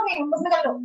अपनी उसमें कर लो।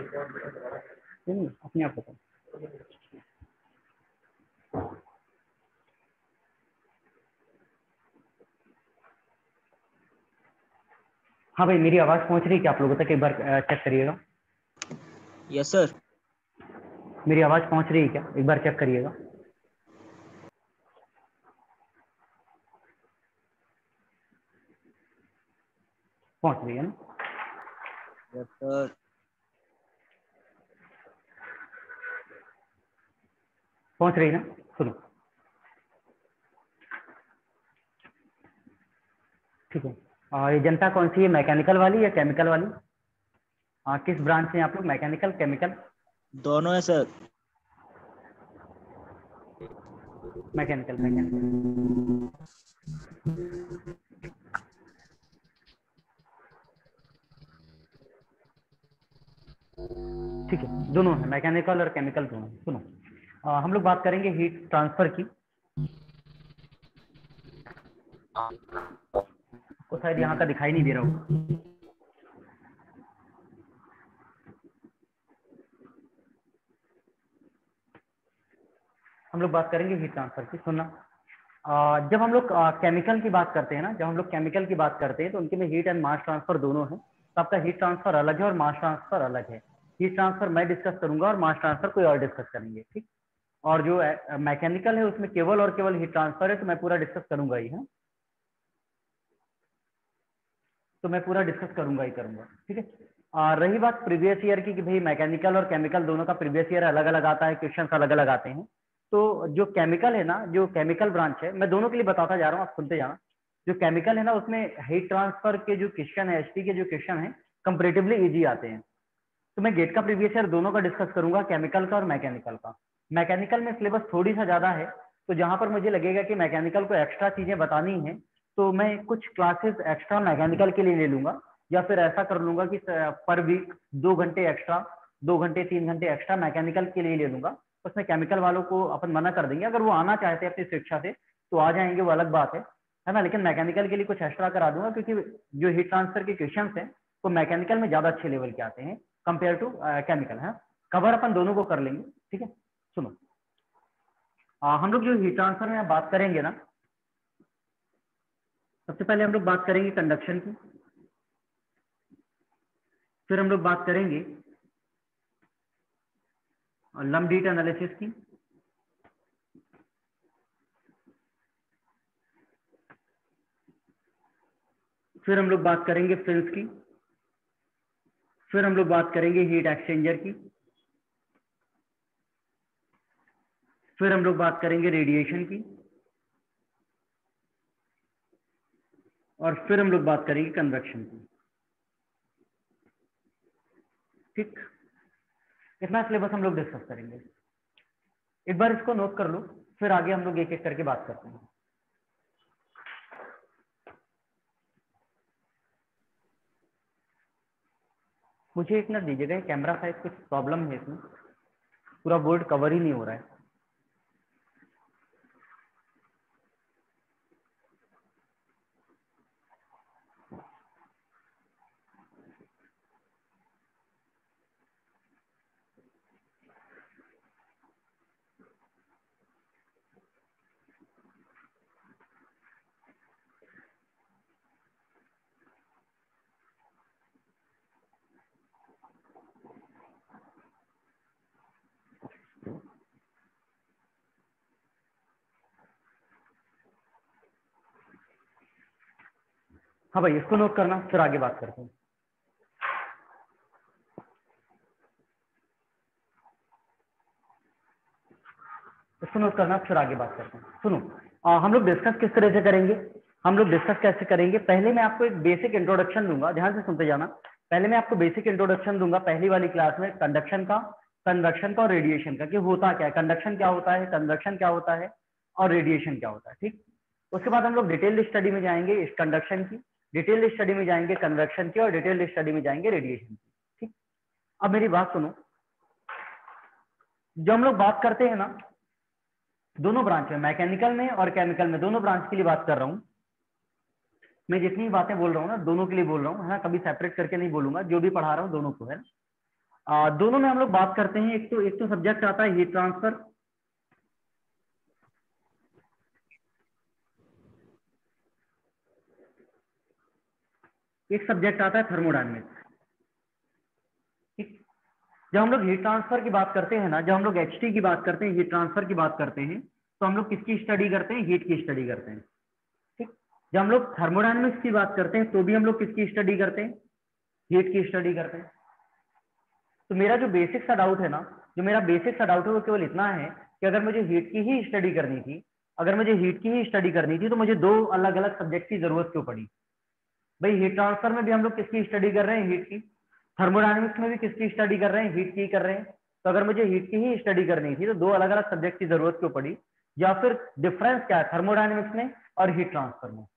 नहीं, अपने आप बताओ। हाँ भाई, मेरी आवाज पहुंच रही है क्या आप लोगों तक? एक बार चेक करिएगा। Yes sir. मेरी आवाज पहुंच रही है क्या? एक बार चेक करिएगा। पहुंच रही है ना? Yes sir. पहुंच रही है ना? सुनो, ठीक है। ये जनता कौन सी है, मैकेनिकल वाली या केमिकल वाली? किस ब्रांच से हैं आप लोग, मैकेनिकल केमिकल? दोनों है सर। Mechanical mechanical. ठीक है, दोनों है, मैकेनिकल और केमिकल दोनों। सुनो, हम लोग बात करेंगे हीट ट्रांसफर की। आपको शायद यहाँ का दिखाई नहीं दे रहा होगा। हम लोग बात करेंगे हीट ट्रांसफर की। सुनना, जब हम लोग केमिकल की बात करते हैं ना, जब हम लोग केमिकल की बात करते हैं तो उनके में हीट एंड मास ट्रांसफर दोनों है। तो आपका हीट ट्रांसफर अलग है और मास ट्रांसफर अलग है। हीट ट्रांसफर मैं डिस्कस करूंगा और मास ट्रांसफर कोई और डिस्कस करेंगे, ठीक। और जो मैकेनिकल है उसमें केवल और केवल हीट ट्रांसफर है, तो मैं पूरा डिस्कस करूंगा ही है। तो मैं पूरा डिस्कस करूंगा ही करूंगा, ठीक है। रही बात प्रीवियस ईयर की कि भाई मैकेनिकल और केमिकल दोनों का प्रीवियस ईयर अलग अलग आता है, क्वेश्चन अलग अलग आते हैं। तो जो केमिकल है ना, जो केमिकल ब्रांच है, मैं दोनों के लिए बताता जा रहा हूँ, आप सुनते जाना। जो केमिकल है ना, उसमें हीट ट्रांसफर के जो क्वेश्चन है, एचटी के जो क्वेश्चन है, कंपेरेटिवली इजी आते हैं। तो मैं गेट का प्रीवियस ईयर दोनों का डिस्कस करूंगा, केमिकल का और मैकेनिकल का। मैकेनिकल में सिलेबस थोड़ी सा ज्यादा है, तो जहां पर मुझे लगेगा कि मैकेनिकल को एक्स्ट्रा चीजें बतानी है, तो मैं कुछ क्लासेस एक्स्ट्रा मैकेनिकल के लिए ले लूंगा, या फिर ऐसा कर लूंगा कि पर वीक 2 घंटे एक्स्ट्रा, 2 घंटे 3 घंटे एक्स्ट्रा मैकेनिकल के लिए ले लूंगा। उसमें केमिकल वालों को अपन मना कर देंगे, अगर वो आना चाहते हैं अपनी स्वेच्छा से तो आ जाएंगे, वो अलग बात है ना। लेकिन मैकेनिकल के लिए कुछ एक्स्ट्रा करा दूंगा, क्योंकि जो हीट ट्रांसफर के क्वेश्चन हैं वो मैकेनिकल में ज्यादा अच्छे लेवल के आते हैं कंपेयर टू केमिकल है। कवर अपन दोनों को कर लेंगे, ठीक है। सुनो, हम लोग जो हीट ट्रांसफर में बात करेंगे ना, सबसे पहले हम लोग बात करेंगे कंडक्शन की, फिर हम लोग बात करेंगे लम्प हीट एनालिसिस की, फिर हम लोग बात करेंगे फिल्स की, फिर हम लोग बात करेंगे हीट एक्सचेंजर की, फिर हम लोग बात करेंगे रेडिएशन की, और फिर हम लोग बात करेंगे कन्वेक्शन की, ठीक। इतना सिलेबस हम लोग डिस्कस करेंगे। एक बार इसको नोट कर लो, फिर आगे हम लोग एक एक करके बात करते हैं। मुझे एक मिनट दीजिएगा, कैमरा साइज कुछ प्रॉब्लम है इसमें, पूरा बोर्ड कवर ही नहीं हो रहा है। हाँ भाई, इसको नोट करना, फिर आगे बात करते हैं। इसको नोट करना, फिर आगे बात करते हैं। सुनो, हम लोग डिस्कस किस तरह से करेंगे, हम लोग डिस्कस कैसे करेंगे। पहले मैं आपको एक बेसिक इंट्रोडक्शन दूंगा, ध्यान से सुनते जाना। पहले मैं आपको बेसिक इंट्रोडक्शन दूंगा पहली वाली क्लास में, कंडक्शन का, कन्वेक्शन का और रेडिएशन का, कि होता क्या है, कंडक्शन क्या होता है, कन्वेक्शन क्या होता है और रेडिएशन क्या होता है, ठीक। उसके बाद हम लोग डिटेल्ड स्टडी में जाएंगे इस कंडक्शन की, डिटेल्ड स्टडी में जाएंगे कन्वेक्शन की, और डिटेल्ड स्टडी में जाएंगे रेडिएशन की, ठीक। अब मेरी बात सुनो, जो हम लोग बात करते हैं ना दोनों ब्रांच में, मैकेनिकल में और केमिकल में, दोनों ब्रांच के लिए बात कर रहा हूं मैं। जितनी बातें बोल रहा हूँ ना, दोनों के लिए बोल रहा हूँ, है ना, कभी सेपरेट करके नहीं बोलूंगा, जो भी पढ़ा रहा हूँ दोनों को, है ना। दोनों में हम लोग बात करते हैं, एक तो सब्जेक्ट आता है हीट ट्रांसफर, एक सब्जेक्ट आता है थर्मोडायनेमिक्स। ठीक, जब हम लोग हीट ट्रांसफर की बात करते हैं ना, जब हम लोग एचटी की बात करते हैं, हीट ट्रांसफर की बात करते हैं, तो हम लोग किसकी स्टडी करते हैं? हीट की स्टडी करते हैं। ठीक, जब हम लोग थर्मोडायनेमिक्स की बात करते हैं तो भी हम लोग किसकी स्टडी करते हैं? हीट की स्टडी करते हैं। तो मेरा जो बेसिक सा डाउट है ना, जो मेरा बेसिक सा डाउट है वो केवल इतना है कि अगर मुझे हीट की ही स्टडी करनी थी, अगर मुझे हीट की ही स्टडी करनी थी तो मुझे दो अलग अलग सब्जेक्ट की जरूरत क्यों पड़ी? भाई हीट ट्रांसफर में भी हम लोग किसकी स्टडी कर रहे हैं? हीट की। थर्मोडायनेमिक्स में भी किसकी स्टडी कर रहे हैं? हीट की कर रहे हैं। तो अगर मुझे हीट की ही स्टडी करनी थी तो दो अलग अलग सब्जेक्ट की जरूरत क्यों पड़ी? या फिर डिफरेंस क्या है थर्मोडायनेमिक्स में और हीट ट्रांसफर में?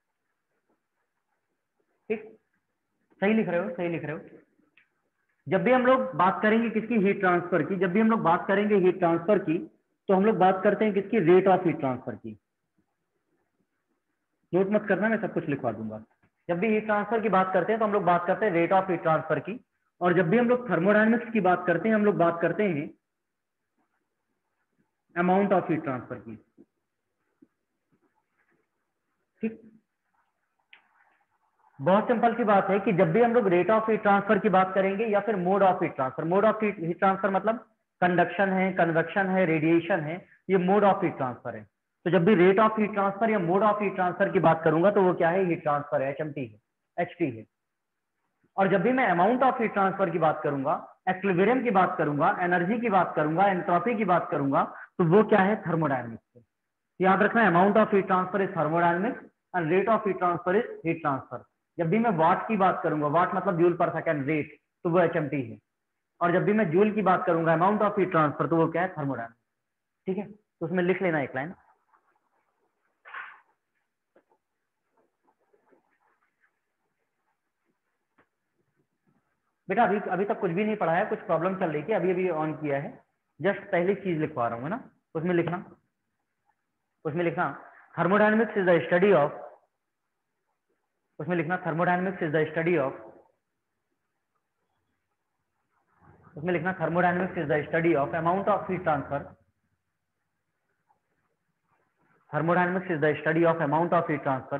ठीक, सही लिख रहे हो, सही लिख रहे हो। जब भी हम लोग बात करेंगे किसकी? हीट ट्रांसफर की। जब भी हम लोग बात करेंगे हीट ट्रांसफर की तो हम लोग बात करते हैं किसकी? रेट ऑफ हीट ट्रांसफर की। नोट मत करना, मैं सब कुछ लिखवा दूंगा। जब भी हीट ट्रांसफर की बात करते हैं तो हम लोग बात करते हैं रेट ऑफ हीट ट्रांसफर की, और जब भी हम लोग थर्मोडायनेमिक्स की बात करते हैं हम लोग बात करते हैं अमाउंट ऑफ हीट ट्रांसफर की। ठीक, बहुत सिंपल सी बात है कि जब भी हम लोग रेट ऑफ हीट ट्रांसफर की बात करेंगे या फिर mode of heat transfer, mode of heat transfer मतलब कंडक्शन है, कन्वेक्शन है, रेडिएशन है, ये मोड ऑफ हीट ट्रांसफर है। तो जब भी रेट ऑफ हीट ट्रांसफर या मोड ऑफ हीट ट्रांसफर की बात करूंगा तो वो क्या है? हीट ट्रांसफर है, एचएमटी है, एचटी है। और जब भी मैं अमाउंट ऑफ हीट ट्रांसफर की बात करूंगा, एक्विलिब्रियम की बात करूंगा, एनर्जी की बात करूंगा, एंट्रोपी की बात करूंगा, तो वो क्या है? थर्मोडायनेमिक्स। याद रखना, amount of heat transfer is thermodynamics and rate of heat transfer is heat transfer. जब भी मैं वाट की बात करूंगा, वाट मतलब जूल पर सेकंड रेट, तो वो एचएमटी है। और जब भी मैं जूल की बात करूंगा, अमाउंट ऑफ हीट ट्रांसफर, तो वो क्या है? थर्मोडायनेमिक्स। ठीक है, तो उसमें लिख लेना एक लाइन। बेटा अभी अभी तक कुछ भी नहीं पढ़ा है, कुछ प्रॉब्लम चल रही थी, अभी अभी ऑन किया है, जस्ट पहली चीज लिखवा रहा हूँ ना। उसमें लिखना, उसमें लिखना thermodynamics is the study of, उसमें लिखना thermodynamics is the study of, उसमें लिखना thermodynamics is the study of amount of heat transfer, thermodynamics is the study of amount of heat transfer,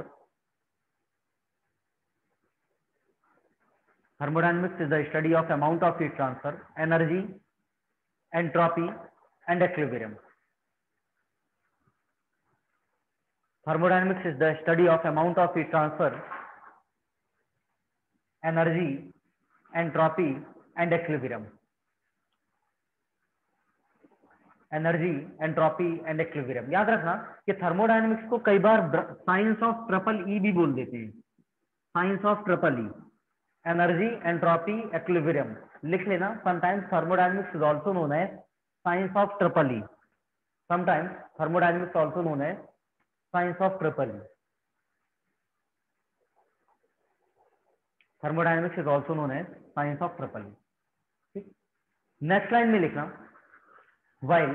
thermodynamics is the study of amount of heat transfer, energy, entropy and equilibrium. Thermodynamics is the study of amount of heat transfer, energy, entropy and equilibrium. Energy, entropy and equilibrium. याद रखना कि thermodynamics को कई बार science of triple E भी बोल देते हैं, science of triple E, energy, entropy, equilibrium. लिख लेना, sometimes thermodynamics is also known as science of triple E, sometimes thermodynamics also known as science of triple E. Thermodynamics is also known as science of triple E. ठीक, next line में लिखना while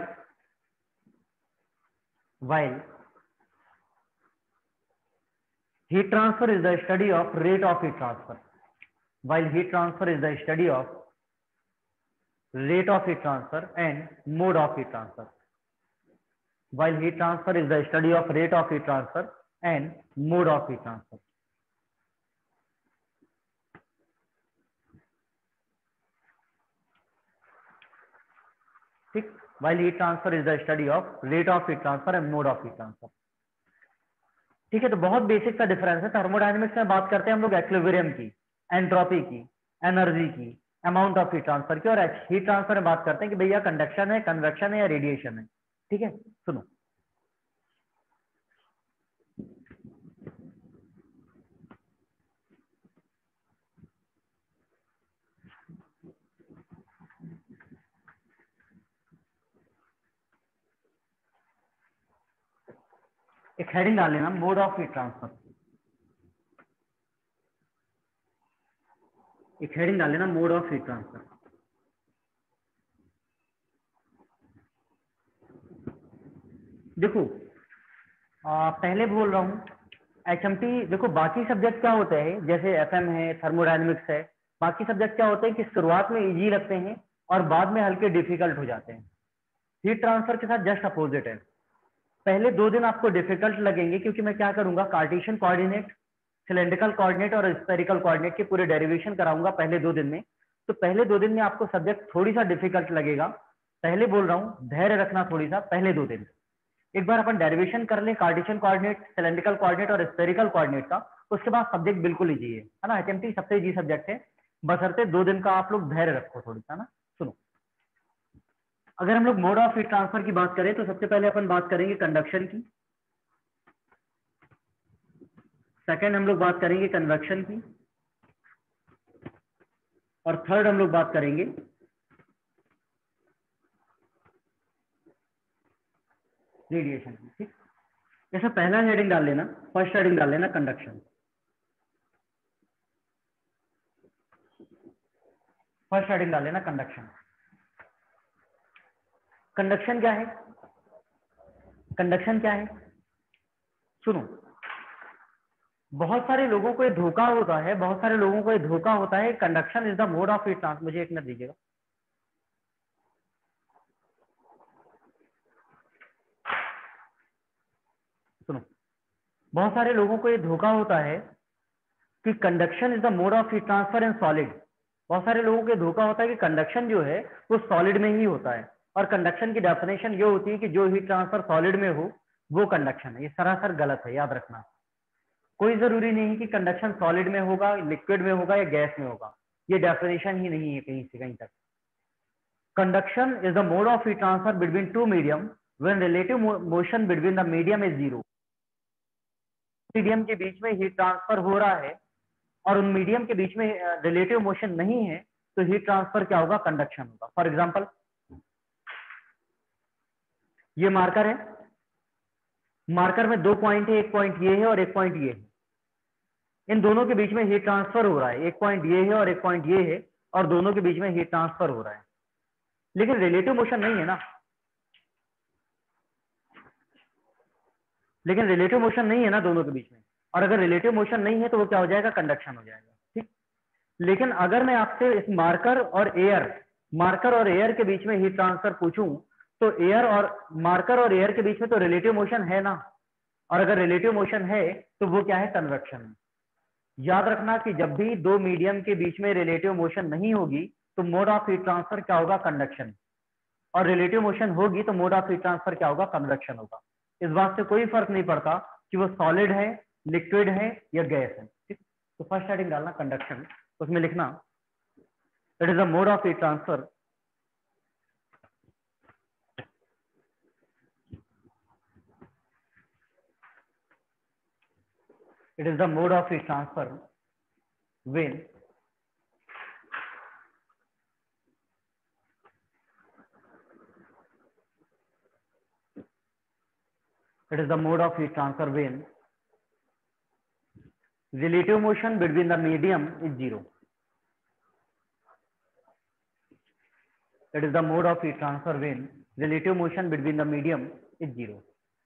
heat transfer is the study of rate of heat transfer, while heat transfer is the study of rate of heat transfer and mode of heat transfer, while heat transfer is the study of rate of heat transfer and mode of heat transfer. ठीक, while heat transfer is the study of rate of heat transfer and mode of heat transfer. ठीक है, तो बहुत basic सा difference है। Thermodynamics में बात करते हैं हम लोग एक्विलिब्रियम की, एंट्रोपी की, एनर्जी की, अमाउंट ऑफ हीट ट्रांसफर की, और हीट ट्रांसफर में बात करते हैं कि भैया कंडक्शन है, कन्वेक्शन है या रेडिएशन है। ठीक है, सुनो, एक हेडिंग डाल लेना, मोड ऑफ हीट ट्रांसफर। एक हेडिंग डाल लेना, मोड ऑफ हीट ट्रांसफर। देखो पहले बोल रहा हूं, एचएमटी देखो, बाकी सब्जेक्ट क्या होते हैं, जैसे एफएम है, थर्मोडायनेमिक्स है, बाकी सब्जेक्ट क्या होते हैं कि शुरुआत में इजी लगते हैं और बाद में हल्के डिफिकल्ट हो जाते हैं। हीट ट्रांसफर के साथ जस्ट अपोजिट है। पहले 2 दिन आपको डिफिकल्ट लगेंगे क्योंकि मैं क्या करूंगा, कार्टेशियन कोऑर्डिनेट, सिलेंड्रिकल कोऑर्डिनेट और स्फेरिकल कोऑर्डिनेट के पूरे डेरिवेशन कराऊंगा पहले 2 दिन में। तो पहले 2 दिन में आपको सब्जेक्ट थोड़ी सा डिफिकल्ट लगेगा, पहले बोल रहा हूं धैर्य रखना थोड़ी सा पहले 2 दिन। एक बार अपन डेरिवेशन कर ले कार्टेशियन कोऑर्डिनेट, सिलेंड्रिकल कोऑर्डिनेट और स्फेरिकल कोऑर्डिनेट का, उसके बाद सब्जेक्ट बिल्कुल इजी है ना। एचएमटी सबसे इजी सब्जेक्ट है, बशर्ते 2 दिन का आप लोग धैर्य रखो थोड़ी सा ना। सुनो, अगर हम लोग मोड ऑफ हीट ट्रांसफर की बात करें तो सबसे पहले अपन बात करेंगे कंडक्शन की, सेकंड हम लोग बात करेंगे कन्वेक्शन की, और थर्ड हम लोग बात करेंगे रेडिएशन की। ठीक, जैसे पहला हेडिंग डाल लेना, फर्स्ट हेडिंग डाल लेना कंडक्शन। फर्स्ट हेडिंग डाल लेना कंडक्शन। कंडक्शन क्या है? कंडक्शन क्या है? सुनो, बहुत सारे लोगों को ये धोखा होता है, बहुत सारे लोगों को ये धोखा होता है conduction is the mode of heat transfer. मुझे एक मिनट दीजिएगा। सुनो, बहुत सारे लोगों को ये धोखा होता है कि conduction is the mode of heat transfer in solid. बहुत सारे लोगों को धोखा होता है कि कंडक्शन जो है वो सॉलिड में ही होता है, और कंडक्शन की डेफिनेशन ये होती है कि जो हीट ट्रांसफर सॉलिड में हो वो कंडक्शन है। ये सरासर गलत है, याद रखना। कोई जरूरी नहीं है कि कंडक्शन सॉलिड में होगा, लिक्विड में होगा या गैस में होगा, ये डेफिनेशन ही नहीं है कहीं से कहीं तक। Conduction is the mode of heat transfer between two medium when relative motion between the medium is zero. Medium के बीच में हीट ट्रांसफर हो रहा है और उन मीडियम के बीच में रिलेटिव मोशन नहीं है, तो हीट ट्रांसफर क्या होगा? कंडक्शन होगा। फॉर एग्जांपल, ये मार्कर है, मार्कर में 2 पॉइंट है, एक पॉइंट ये है और एक पॉइंट ये है। इन दोनों के बीच में हीट ट्रांसफर हो रहा है, एक पॉइंट ये है और एक पॉइंट ये है, और दोनों के बीच में हीट ट्रांसफर हो रहा है, लेकिन रिलेटिव मोशन नहीं है ना। लेकिन रिलेटिव मोशन नहीं है ना दोनों के बीच में, और अगर रिलेटिव मोशन नहीं है तो वो क्या हो जाएगा? कंडक्शन हो जाएगा। ठीक, लेकिन अगर मैं आपसे इस मार्कर और एयर के बीच में हीट ट्रांसफर पूछूं, तो एयर और मार्कर और एयर के बीच में तो रिलेटिव मोशन है ना, और अगर रिलेटिव मोशन है तो वो क्या है? कन्वेक्शन। याद रखना कि जब भी 2 मीडियम के बीच में रिलेटिव मोशन नहीं होगी तो मोड ऑफ हीट ट्रांसफर क्या होगा? कंडक्शन। और रिलेटिव मोशन होगी तो मोड ऑफ हीट ट्रांसफर क्या होगा? कन्वेक्शन होगा। इस बात से कोई फर्क नहीं पड़ता कि वो सॉलिड है, लिक्विड है या गैस है। ठीक, तो फर्स्ट हेडिंग डालना कंडक्शन, उसमें लिखना it is the mode of heat transfer it is the mode of heat transfer when it is the mode of heat transfer when relative motion between the medium is zero. It is the mode of heat transfer when relative motion between the medium is zero.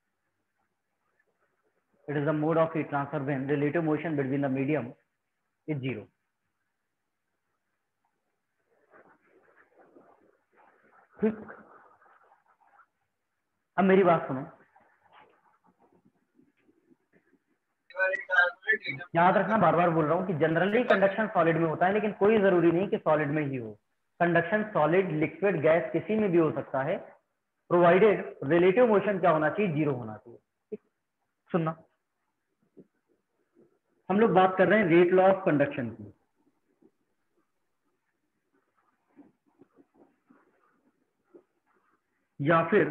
It is the mode of heat transfer when relative motion between the medium is zero. ठीक, अब मेरी बात सुनो, याद रखना, बार बार बोल रहा हूं कि जनरली कंडक्शन सॉलिड में होता है, लेकिन कोई जरूरी नहीं कि सॉलिड में ही हो। कंडक्शन सॉलिड, लिक्विड, गैस किसी में भी हो सकता है, प्रोवाइडेड रिलेटिव मोशन क्या होना चाहिए? जीरो होना चाहिए। ठीक, सुनना, हम लोग बात कर रहे हैं रेट लॉ ऑफ कंडक्शन की। या फिर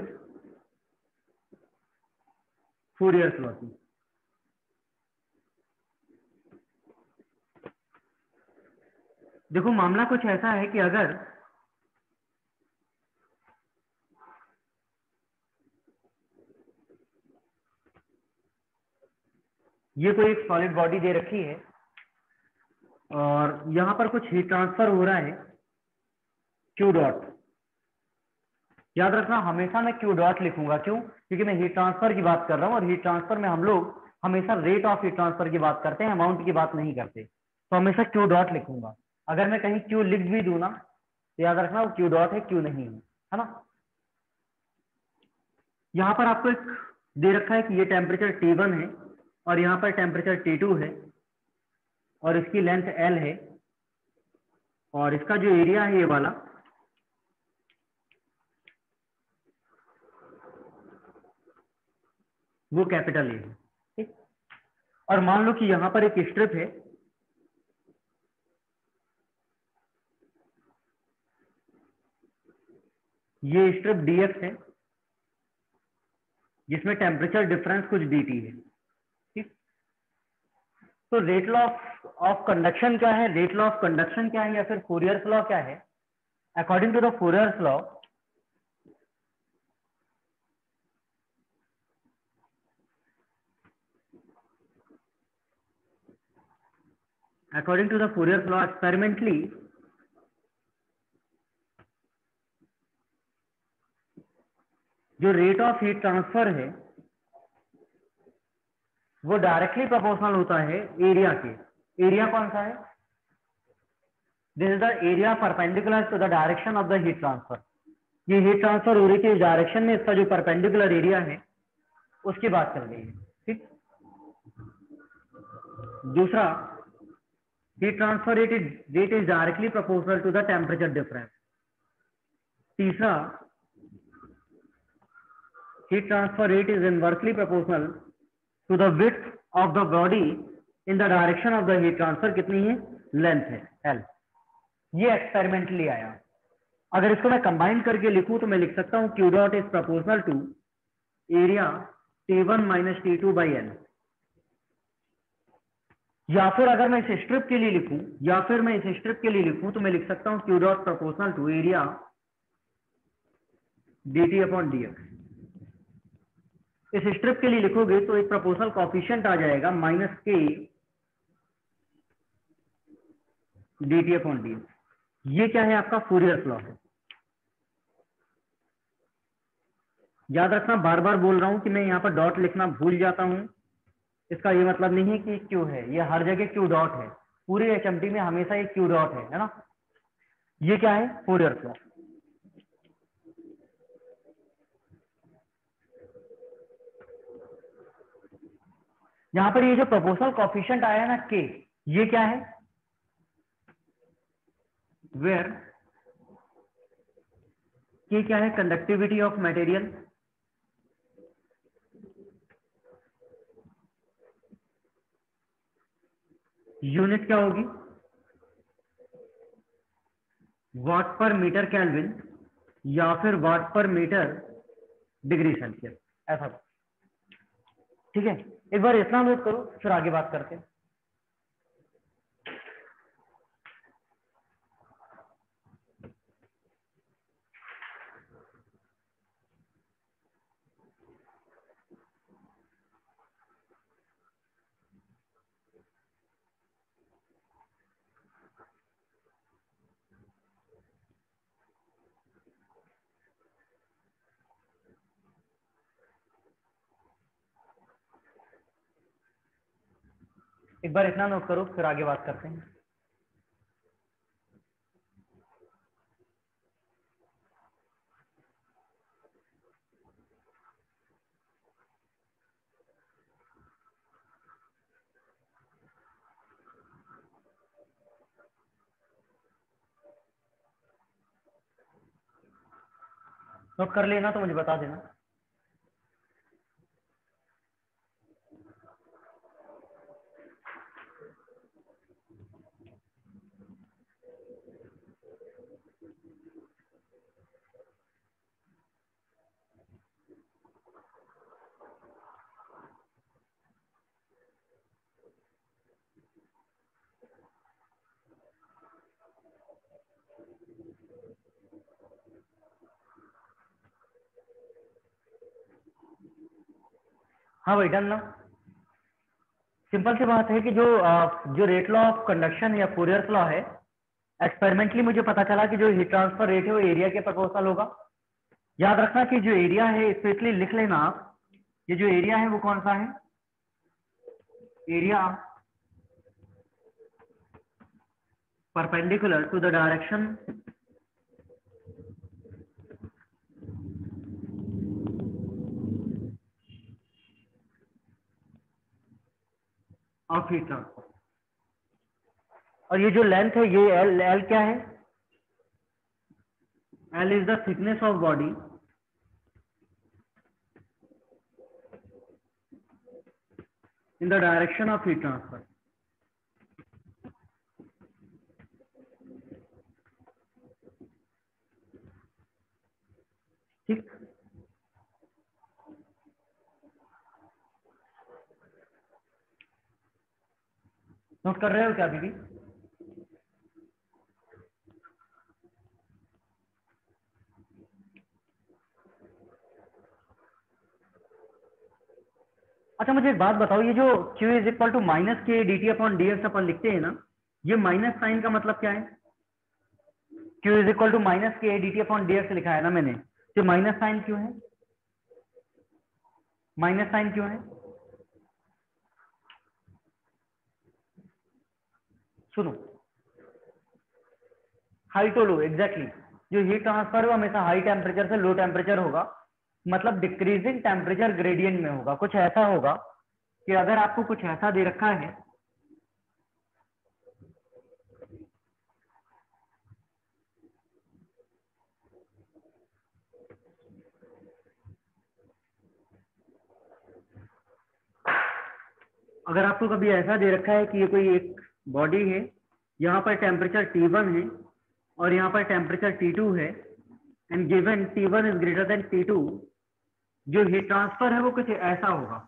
फूरियर्स लॉ की। देखो, मामला कुछ ऐसा है कि अगर ये कोई एक सॉलिड बॉडी दे रखी है और यहां पर कुछ हीट ट्रांसफर हो रहा है क्यू डॉट। याद रखना, हमेशा मैं क्यू डॉट लिखूंगा। क्यों? क्योंकि मैं हीट ट्रांसफर की बात कर रहा हूं, और हीट ट्रांसफर में हम लोग हमेशा रेट ऑफ हीट ट्रांसफर की बात करते हैं, अमाउंट की बात नहीं करते, तो हमेशा क्यू डॉट लिखूंगा। अगर मैं कहीं क्यू लिख भी दूं ना तो याद रखना वो क्यू डॉट है, क्यू नहीं है ना। यहाँ पर आपको एक दे रखा है कि ये टेम्परेचर T1 है और यहाँ पर टेम्परेचर T2 है और इसकी लेंथ L है और इसका जो एरिया है ये वाला वो कैपिटल ए है, ठीक। और मान लो कि यहाँ पर एक स्ट्रिप है, ये स्ट्रिप dx है जिसमें टेम्परेचर डिफरेंस कुछ dt है, ठीक। तो रेट लॉ ऑफ कंडक्शन क्या है, रेट लॉ ऑफ कंडक्शन क्या है या फिर फूरियर्स लॉ क्या है? According to the Fourier's law, according to the Fourier's law, experimentally जो रेट ऑफ हीट ट्रांसफर है वो डायरेक्टली प्रोपोर्शनल होता है एरिया के। एरिया कौन सा है? This is the area perpendicular to the direction of the heat transfer. ये हीट ट्रांसफर हो रही थी डायरेक्शन में, इसका जो परपेंडिकुलर एरिया है उसकी बात चल रही है, ठीक। दूसरा, heat transfer rate is directly proportional to the temperature difference. तीसरा, heat transfer rate is inversely proportional to the width of the body in the direction of the heat transfer। कितनी है? लेंथ है L। ये experimentally आया। अगर इसको मैं combine करके लिखूं तो मैं लिख सकता हूं Q dot is proportional to area T1 minus T2 by L। या फिर अगर मैं इस स्ट्रिप के लिए लिखूं तो मैं लिख सकता हूं Q dot proportional to area dt upon dx। इस स्ट्रिप के लिए लिखोगे तो एक प्रोपोर्शनल कोएफिशिएंट आ जाएगा माइनस के dt अपॉन डी। ये क्या है? आपका फूरियर्स लॉ है। याद रखना, बार बार बोल रहा हूं कि मैं यहाँ पर डॉट लिखना भूल जाता हूं, इसका ये मतलब नहीं है कि क्यू है, ये हर जगह क्यू डॉट है, पूरे HMT में हमेशा ये क्यू डॉट है ना। ये क्या है? Fourier's law. यहाँ पर ये जो प्रोपोर्शनल कोएफिशिएंट आया है ना के, ये क्या है? वेयर के क्या है? Conductivity of material. यूनिट क्या होगी? वाट पर मीटर केल्विन या फिर वाट पर मीटर डिग्री सेल्सियस, ऐसा। ठीक है, एक बार इतना नोट करो फिर आगे बात करते हैं। एक बार इतना नोट करो फिर आगे बात करते हैं। नोट कर लेना तो मुझे बता देना। हाँ भाई, डन ना। सिंपल सी बात है कि जो रेट लॉ ऑफ कंडक्शन या फूरियर्स लॉ है, एक्सपेरिमेंटली मुझे पता चला कि जो हीट ट्रांसफर रेट है वो एरिया के प्रोपोर्शनल होगा। याद रखना कि जो एरिया है, स्पेशली लिख लेना आप, ये जो एरिया है वो कौन सा है? Area perpendicular to the direction of heat transfer. और ये जो लेंथ है ये एल क्या है? L is the thickness of body in the direction of heat transfer. ठीक, नोट कर रहे हो क्या अभी भी? अच्छा मुझे एक बात बताओ, ये जो Q is equal to minus K D T upon D X अपन लिखते हैं ना, ये माइनस साइन का मतलब क्या है? Q is equal to minus K D T upon D X लिखा है ना मैंने, तो माइनस साइन क्यों है? माइनस साइन क्यों है? सुनो, हाई टू लो, एग्जैक्टली जो हीट ट्रांसफर है हमेशा हाई टेम्परेचर से लो टेम्परेचर होगा, मतलब डिक्रीजिंग टेम्परेचर ग्रेडियंट में होगा। कुछ ऐसा होगा कि अगर आपको कुछ ऐसा दे रखा है, अगर आपको कभी ऐसा दे रखा है कि ये कोई एक बॉडी है, यहाँ पर टेम्परेचर T1 है और यहाँ पर टेम्परेचर T2 है, and given T1 is greater than T2, जो हीट ट्रांसफर है वो कुछ ऐसा होगा।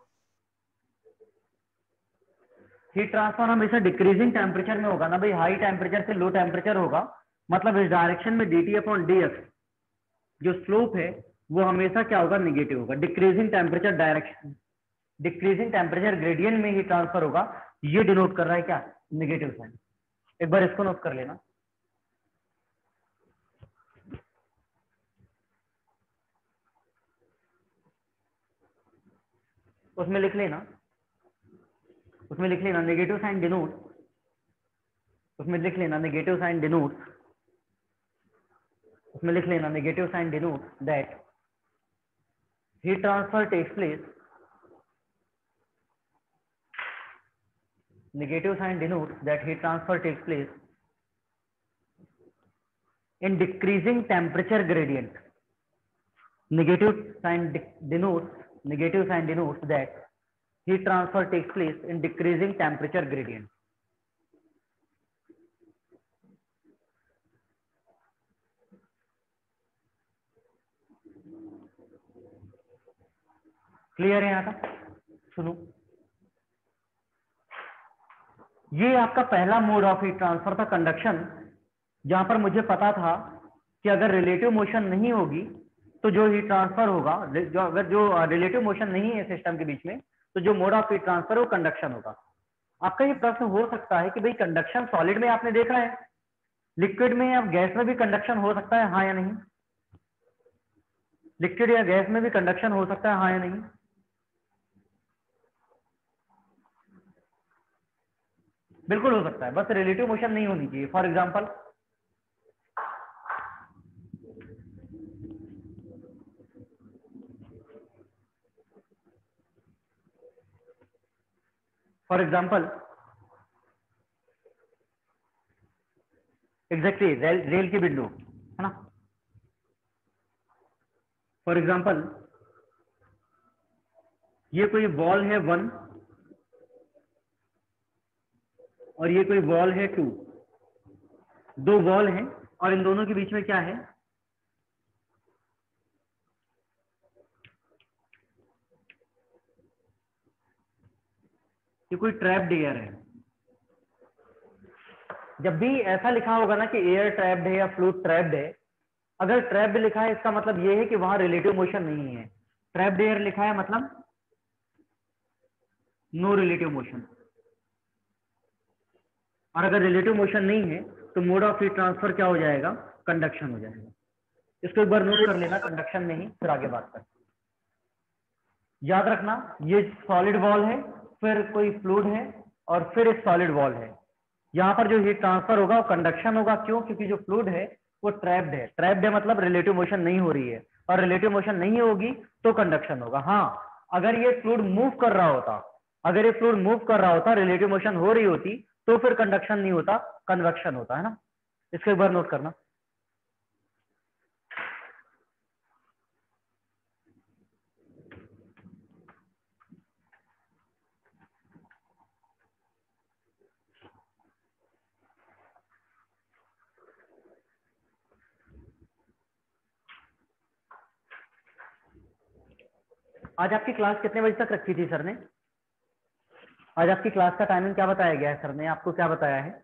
हीट ट्रांसफर हमेशा डिक्रीजिंग टेम्परेचर में होगा ना भाई, हाई टेम्परेचर से लो टेम्परेचर होगा, मतलब इस डायरेक्शन में dt अपॉन dx जो स्लोप है वो हमेशा क्या होगा? निगेटिव होगा। Decreasing temperature direction, decreasing temperature gradient में हीट ट्रांसफर होगा, ये डिनोट कर रहा है क्या? Negative sign. एक बार इसको नोट कर लेना। उसमें लिख लेना, उसमें लिख लेना नेगेटिव साइन डिनोट, उसमें लिख लेना नेगेटिव साइन डिनोट, उसमें लिख लेना negative sign denote that heat transfer takes place, negative sign denotes that heat transfer takes place in decreasing temperature gradient. Negative sign denotes that heat transfer takes place in decreasing temperature gradient. Clear है यहाँ तक? सुनो, ये आपका पहला mode of heat transfer था, conduction, जहां पर मुझे पता था कि अगर रिलेटिव मोशन नहीं होगी तो जो हीट ट्रांसफर होगा, अगर जो रिलेटिव मोशन नहीं है सिस्टम के बीच में, तो जो मोड ऑफ हीट ट्रांसफर है वो कंडक्शन होगा। आपका ये प्रश्न हो सकता है कि भाई कंडक्शन सॉलिड में आपने देखा है, लिक्विड में या गैस में भी कंडक्शन हो सकता है, हाँ या नहीं? लिक्विड या गैस में भी कंडक्शन हो सकता है, हाँ या नहीं? बिल्कुल हो सकता है, बस रिलेटिव मोशन नहीं होनी चाहिए। फॉर एग्जाम्पल एग्जैक्टली रेल की विंडो है ना। फॉर एग्जाम्पल ये कोई वॉल है 1 और ये कोई वॉल है 2, दो वॉल हैं और इन दोनों के बीच में क्या है? ये कोई ट्रैप्ड एयर है। जब भी ऐसा लिखा होगा ना कि एयर ट्रैप्ड है या फ्लूइड ट्रैप्ड है, अगर ट्रैप्ड लिखा है इसका मतलब ये है कि वहां रिलेटिव मोशन नहीं है। ट्रैप्ड एयर लिखा है मतलब नो रिलेटिव मोशन, और अगर रिलेटिव मोशन नहीं है तो मोड ऑफ हीट ट्रांसफर क्या हो जाएगा? कंडक्शन हो जाएगा। इसको एक बार नोट कर लेना, कंडक्शन में ही फिर आगे बात करते हैं। याद रखना ये सॉलिड वॉल है, फिर कोई फ्लूइड है और फिर एक सॉलिड वॉल है। यहाँ पर जो हीट ट्रांसफर होगा वो कंडक्शन होगा। क्यों? क्योंकि जो फ्लूइड है वो ट्रैप्ड है। ट्रैप्ड है मतलब रिलेटिव मोशन नहीं हो रही है, और रिलेटिव मोशन नहीं होगी तो कंडक्शन होगा। हाँ, अगर ये फ्लूइड मूव कर रहा होता, अगर ये फ्लूइड मूव कर रहा होता, रिलेटिव मोशन हो रही होती, तो फिर कंडक्शन नहीं होता, कन्वेक्शन होता है ना। इसको एक बार नोट करना। आज आपकी क्लास कितने बजे तक रखी थी सर ने? आज आपकी क्लास का टाइमिंग क्या बताया गया है सर ने? आपको क्या बताया है?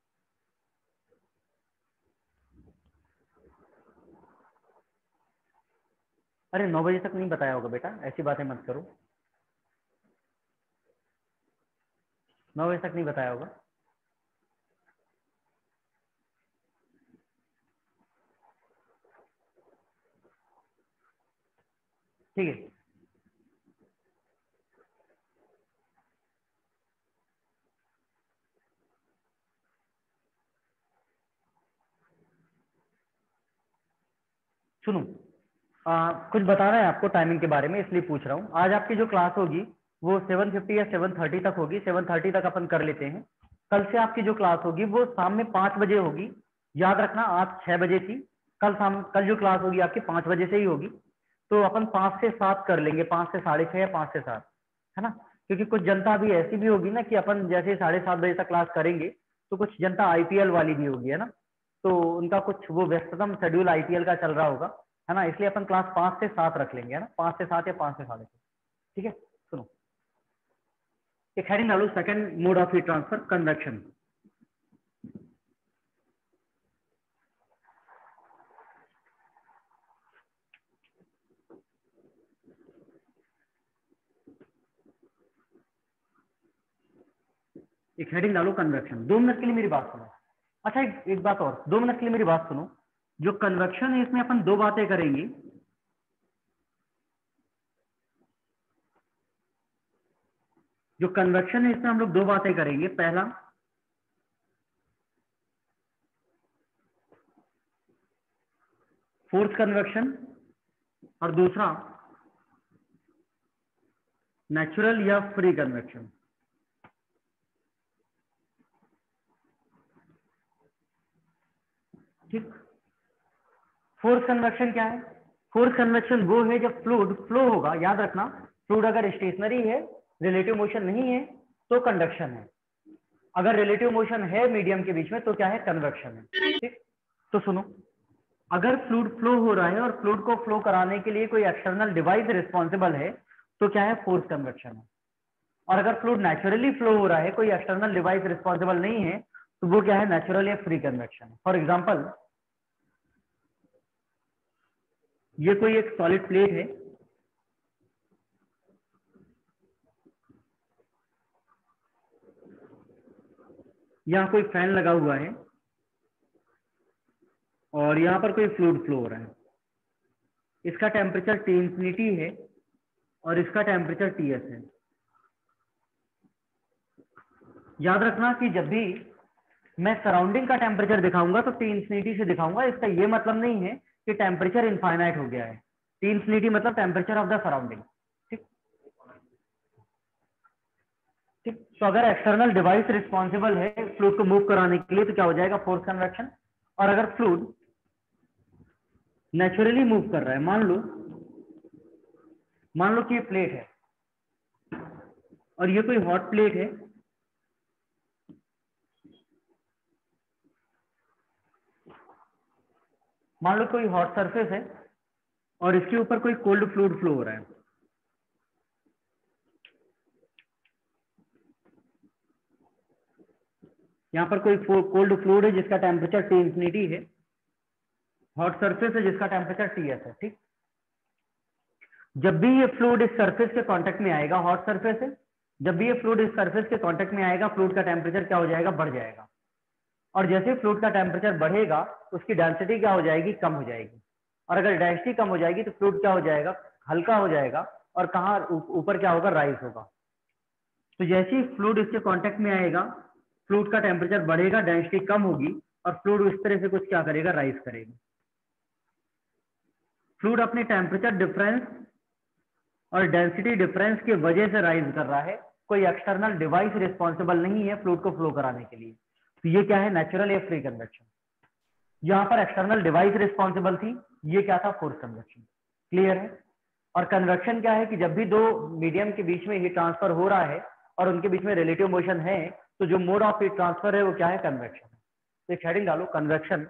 अरे 9 बजे तक नहीं बताया होगा बेटा, ऐसी बातें मत करो। 9 बजे तक नहीं बताया होगा। ठीक है, सुनो, कुछ बताना है आपको टाइमिंग के बारे में, इसलिए पूछ रहा हूँ। आज आपकी जो क्लास होगी वो 7:50 या 7:30 तक होगी। 7:30 तक अपन कर लेते हैं। कल से आपकी जो क्लास होगी वो शाम में 5 बजे होगी। याद रखना, आज 6 बजे थी, कल जो क्लास होगी आपकी 5 बजे से ही होगी। तो अपन 5 से 7 कर लेंगे, 5 से 6:30 या 5 से 7, है ना। क्योंकि कुछ जनता अभी ऐसी भी होगी ना कि अपन जैसे 7:30 बजे तक क्लास करेंगे तो कुछ जनता आईपीएल वाली भी होगी, है ना। तो उनका कुछ वो व्यस्ततम शेड्यूल आईपीएल का चल रहा होगा, है ना। इसलिए अपन क्लास 5 से 7 रख लेंगे, है ना। 5 से 7 या 5 से 6:30। ठीक है, सुनो, एक हेडिंग डालो, second mode of heat transfer, convection. एक हेडिंग डालो, कन्वेक्शन। 2 मिनट के लिए मेरी बात सुनो। अच्छा, एक बात और, 2 मिनट के लिए मेरी बात सुनो। जो कन्वेक्शन है इसमें अपन 2 बातें करेंगे। जो कन्वेक्शन है इसमें हम लोग 2 बातें करेंगे। पहला, फोर्स कन्वेक्शन, और दूसरा नेचुरल या फ्री कन्वेक्शन। ठीक। फोर्स कन्वेक्शन क्या है? फोर्स कन्वेक्शन वो है जब फ्लूइड फ्लो होगा। याद रखना, फ्लूइड अगर स्टेशनरी है, रिलेटिव मोशन नहीं है, तो कंडक्शन है। अगर रिलेटिव मोशन है मीडियम के बीच में तो क्या है? कन्वेक्शन है। ठीक। तो सुनो, अगर फ्लूइड फ्लो हो रहा है और फ्लूइड को फ्लो कराने के लिए कोई एक्सटर्नल डिवाइस रिस्पॉन्सिबल है तो क्या है? फोर्स कन्वेक्शन है। और अगर फ्लूइड नेचुरली फ्लो हो रहा है, कोई एक्सटर्नल डिवाइस रिस्पॉन्सिबल नहीं है, तो वो क्या है? नेचुरल या फ्री कन्वेक्शन। फॉर एग्जाम्पल, ये कोई एक सॉलिड प्लेट है, यहाँ कोई फैन लगा हुआ है, और यहाँ पर कोई फ्लूइड फ्लो हो रहा है। इसका टेम्परेचर T इंफिनिटी है और इसका टेम्परेचर Ts है। याद रखना कि जब भी मैं सराउंडिंग का टेम्परेचर दिखाऊंगा तो T इंफिनिटी से दिखाऊंगा। इसका ये मतलब नहीं है कि टेम्परेचर इनफाइनाइट हो गया है। T इंफिनिटी मतलब टेम्परेचर ऑफ द सराउंडिंग। ठीक। ठीक। तो अगर एक्सटर्नल डिवाइस रिस्पॉन्सिबल है फ्लूइड को मूव कराने के लिए तो क्या हो जाएगा? Force convection. और अगर फ्लूइड नेचुरली मूव कर रहा है, मान लो कि ये प्लेट है और ये कोई हॉट प्लेट है, मान लो कोई हॉट सरफेस है और इसके ऊपर कोई कोल्ड फ्लूइड फ्लो हो रहा है। यहाँ पर कोई कोल्ड फ्लूइड है जिसका टेम्परेचर T इंफिनिटी है, हॉट सरफेस है जिसका टेम्परेचर Ts है। ठीक। जब भी ये फ्लूइड इस सरफेस के कांटेक्ट में आएगा, हॉट सरफेस है, जब भी ये फ्लूइड इस सरफेस के कांटेक्ट में आएगा, फ्लूइड का टेम्परेचर क्या हो जाएगा? बढ़ जाएगा। और जैसे फ्लूइड का टेम्परेचर बढ़ेगा उसकी डेंसिटी क्या हो जाएगी? कम हो जाएगी। और अगर डेंसिटी कम हो जाएगी तो फ्लूइड क्या हो जाएगा? हल्का हो जाएगा। और कहाँ ऊपर क्या होगा? राइज होगा। तो जैसे ही फ्लूइड इसके कांटेक्ट में आएगा फ्लूइड का टेम्परेचर बढ़ेगा, डेंसिटी कम होगी और फ्लूइड इस तरह से कुछ क्या करेगा, राइज करेगा। फ्लूइड अपने टेम्परेचर डिफरेंस और डेंसिटी डिफरेंस की वजह से राइज कर रहा है, कोई एक्सटर्नल डिवाइस रिस्पॉन्सिबल नहीं है फ्लूइड को फ्लो कराने के लिए। तो ये क्या है, नेचुरल या फ्री कन्वेक्शन। यहां पर एक्सटर्नल डिवाइस रिस्पॉन्सिबल थी, ये क्या था, फोर्स कन्वेक्शन। क्लियर है। और कन्वेक्शन क्या है कि जब भी दो मीडियम के बीच में हीट ट्रांसफर हो रहा है और उनके बीच में रिलेटिव मोशन है, तो जो मोड ऑफ हीट ट्रांसफर है वो क्या है, कन्वेक्शन। तो एक हेडिंग डालो, कन्वेक्शन।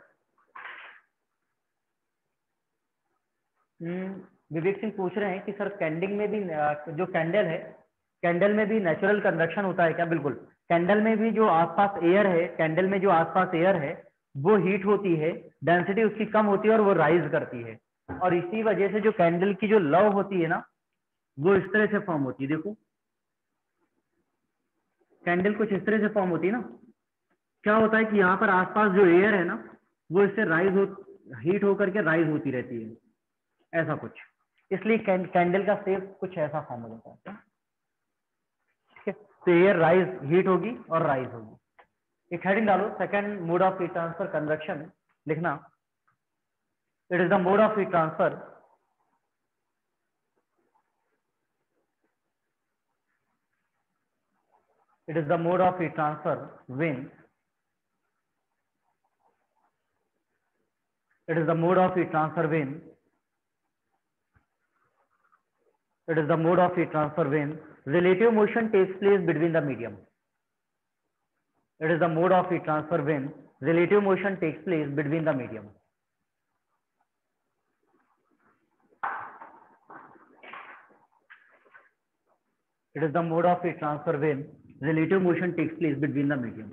विवेक सिंह पूछ रहे हैं कि सर कैंडिंग में भी जो कैंडल है, कैंडल में भी नेचुरल कन्वेक्शन होता है क्या? बिल्कुल। कैंडल में भी जो आसपास एयर है, कैंडल में जो आसपास एयर है वो हीट होती है, डेंसिटी उसकी कम होती है और वो राइज करती है। और इसी वजह से जो कैंडल की जो लौ होती है ना, वो इस तरह से फॉर्म होती है। देखो कैंडल कुछ इस तरह से फॉर्म होती है ना। क्या होता है कि यहाँ पर आसपास जो एयर है ना, वो इससे हीट होकर के राइज होती रहती है, ऐसा कुछ। इसलिए कैंडल का शेप कुछ ऐसा फॉर्म हो जाता है। ठीक है, तो एयर राइज, हीट होगी और राइज होगी। एक हेडिंग डालो, second mode of heat transfer convection लिखना। It is the mode of heat transfer it is the mode of heat transfer when it is the mode of heat transfer when it is the mode of heat transfer when relative motion takes place between the medium. It is the mode of heat transfer when relative motion takes place between the medium. It is the mode of heat transfer when relative motion takes place between the medium.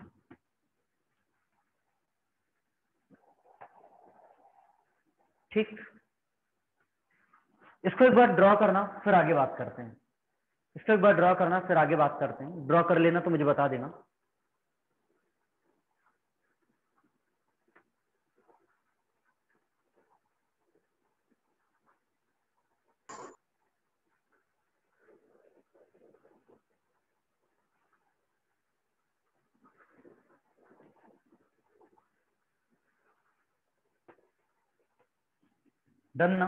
ठीक, इसको एक बार draw करना, फिर आगे बात करते हैं। इसको एक बार ड्रॉ करना, फिर आगे बात करते हैं। ड्रॉ कर लेना तो मुझे बता देना। डन ना?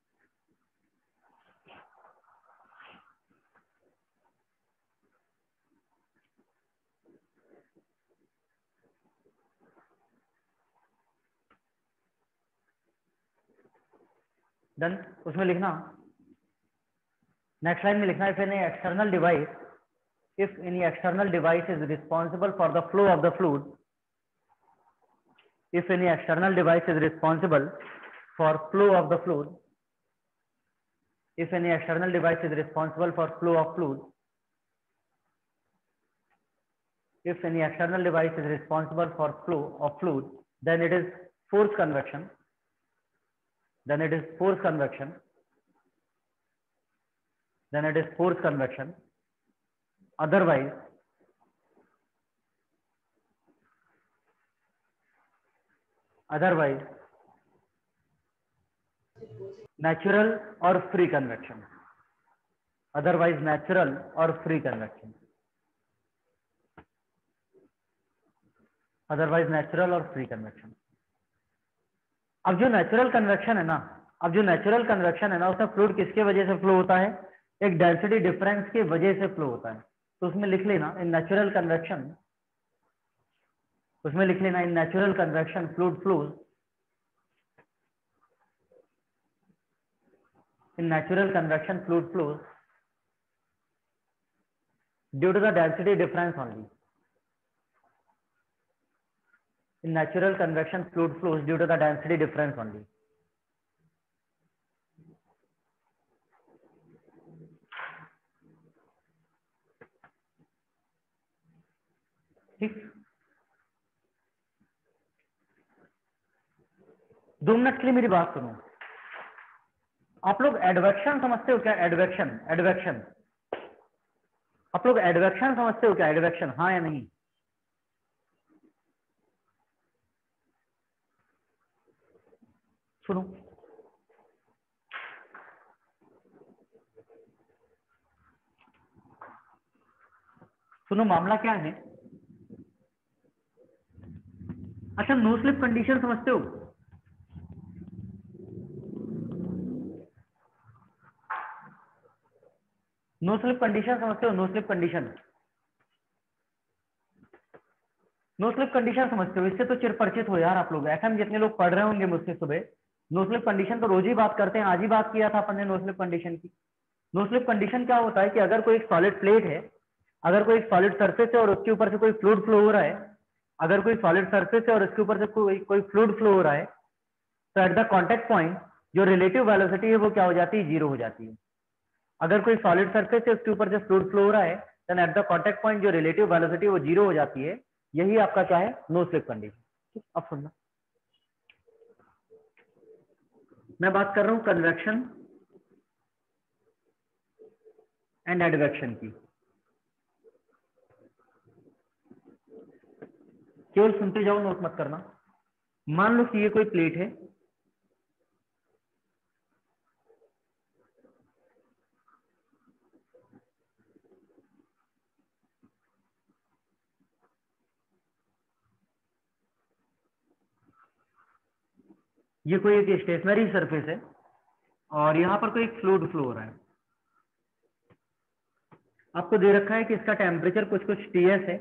डन। उसमें लिखना, नेक्स्ट लाइन में लिखना, if any external device, if any external device is responsible for the flow of the fluid, if any external device is responsible for flow of the fluid, if any external device is responsible for flow of fluid, if any external device is responsible for flow of fluid, then it is force convection, then it is force convection, then it is force convection. Otherwise natural or free convection, otherwise natural or free convection, otherwise natural और free convection. अब जो natural convection है ना, उसमें fluid किसके वजह से flow होता है, एक डेंसिटी डिफरेंस की वजह से फ्लो होता है। तो उसमें लिख लेना, इन नेचुरल कन्वेक्शन, उसमें लिख लेना, in natural convection fluid flows, in natural convection fluid flows due to the density difference only, in natural convection fluid flows due to the density difference only. ठीक, 2 मिनट के लिए मेरी बात सुनो। आप लोग एडवेक्शन समझते हो क्या? एडवेक्शन आप लोग एडवेक्शन समझते हो क्या? एडवेक्शन, हाँ या नहीं? सुनो, सुनो, मामला क्या है अच्छा, नो स्लिप कंडीशन समझते हो? नो स्लिप कंडीशन समझते हो? No slip condition, no slip condition समझते हो? इससे तो चिर परिचित हो यार आप लोग, एफएम जितने लोग पढ़ रहे होंगे मुझसे सुबह। नो स्लिप कंडीशन तो रोज ही बात करते हैं, आज ही बात किया था अपन ने नो स्लिप कंडीशन की। नो स्लिप कंडीशन क्या होता है कि अगर कोई एक सॉलिड प्लेट है, अगर कोई सॉलिड सरफेस है और उसके ऊपर से कोई फ्लूइड फ्लो हो रहा है, अगर कोई सॉलिड सरफेस है और उसके ऊपर से कोई फ्लूइड फ्लो हो रहा है, तो एट द कॉन्टेक्ट पॉइंट जो रिलेटिव वेलोसिटी है वो क्या हो जाती है? जीरो हो जाती है। अगर कोई सॉलिड सरफेस है उसके ऊपर से फ्लूइड फ्लो हो रहा है, then at the contact point जो रिलेटिव वेलोसिटी है वो जीरो हो जाती है। यही आपका क्या है? No slip condition. अब सुनना, मैं बात कर रहा हूं कन्वेक्शन एंड एडवेक्शन की। केवल सुनते जाओ, नोट मत करना। मान लो कि ये कोई प्लेट है, ये कोई एक स्टेशनरी सरफेस है और यहां पर कोई एक फ्लूइड फ्लो हो रहा है। आपको दे रखा है कि इसका टेम्परेचर कुछ कुछ टीएस है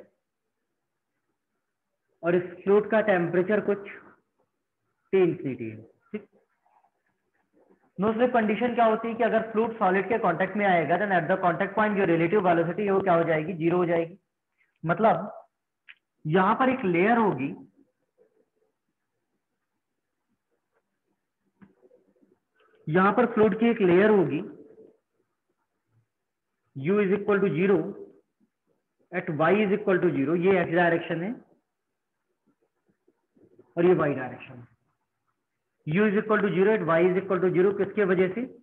और इस फ्लूइड का टेम्परेचर कुछ 3 ct है। ठीक। नो स्लिप कंडीशन क्या होती है कि अगर फ्लूइड सॉलिड के कांटेक्ट में आएगा, then at the contact point जो रिलेटिव वेलोसिटी है वो क्या हो जाएगी? जीरो हो जाएगी। मतलब यहां पर एक लेयर होगी, यहां पर फ्लूइड की एक लेयर होगी, u is equal to zero at y is equal to zero. ये x डायरेक्शन है और ये y डायरेक्शन है। u is equal to zero at y is equal to zero किसके वजह से?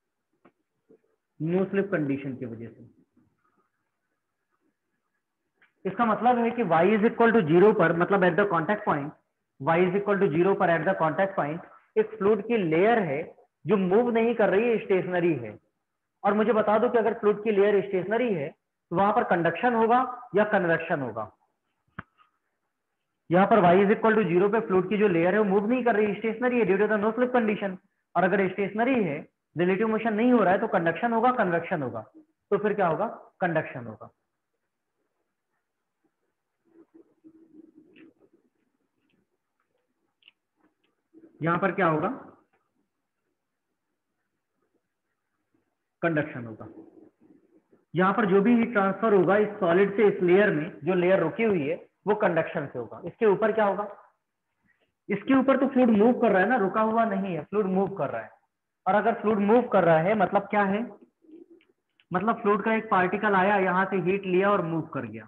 नो स्लिप कंडीशन की वजह से। इसका मतलब है कि y is equal to zero पर, मतलब at the contact point, y is equal to zero पर एट द कॉन्टेक्ट पॉइंट एक फ्लूइड की लेयर है जो मूव नहीं कर रही है, स्टेशनरी है। और मुझे बता दो कि अगर फ्लूइड की लेयर स्टेशनरी है तो वहां पर कंडक्शन होगा या कन्वेक्शन होगा? यहाँ पर y is equal to zero पे फ्लूइड की जो लेयर है वो मूव नहीं कर रही, स्टेशनरी है due to the no slip condition. और अगर स्टेशनरी है, रिलेटिव मोशन नहीं हो रहा है, तो कंडक्शन होगा, कन्वेक्शन होगा? तो फिर क्या होगा? कंडक्शन होगा। यहां पर क्या होगा? कंडक्शन होगा। यहाँ पर जो भी हीट ट्रांसफर होगा इस सॉलिड से इस लेयर में, जो लेयर रुकी हुई है वो कंडक्शन से होगा। इसके ऊपर क्या होगा? इसके ऊपर तो फ्लूइड मूव कर रहा है ना, रुका हुआ नहीं है, फ्लूइड मूव कर रहा है। और अगर फ्लूइड मूव कर रहा है मतलब क्या है? मतलब फ्लूइड का एक पार्टिकल आया, यहां से हीट लिया और मूव कर गया।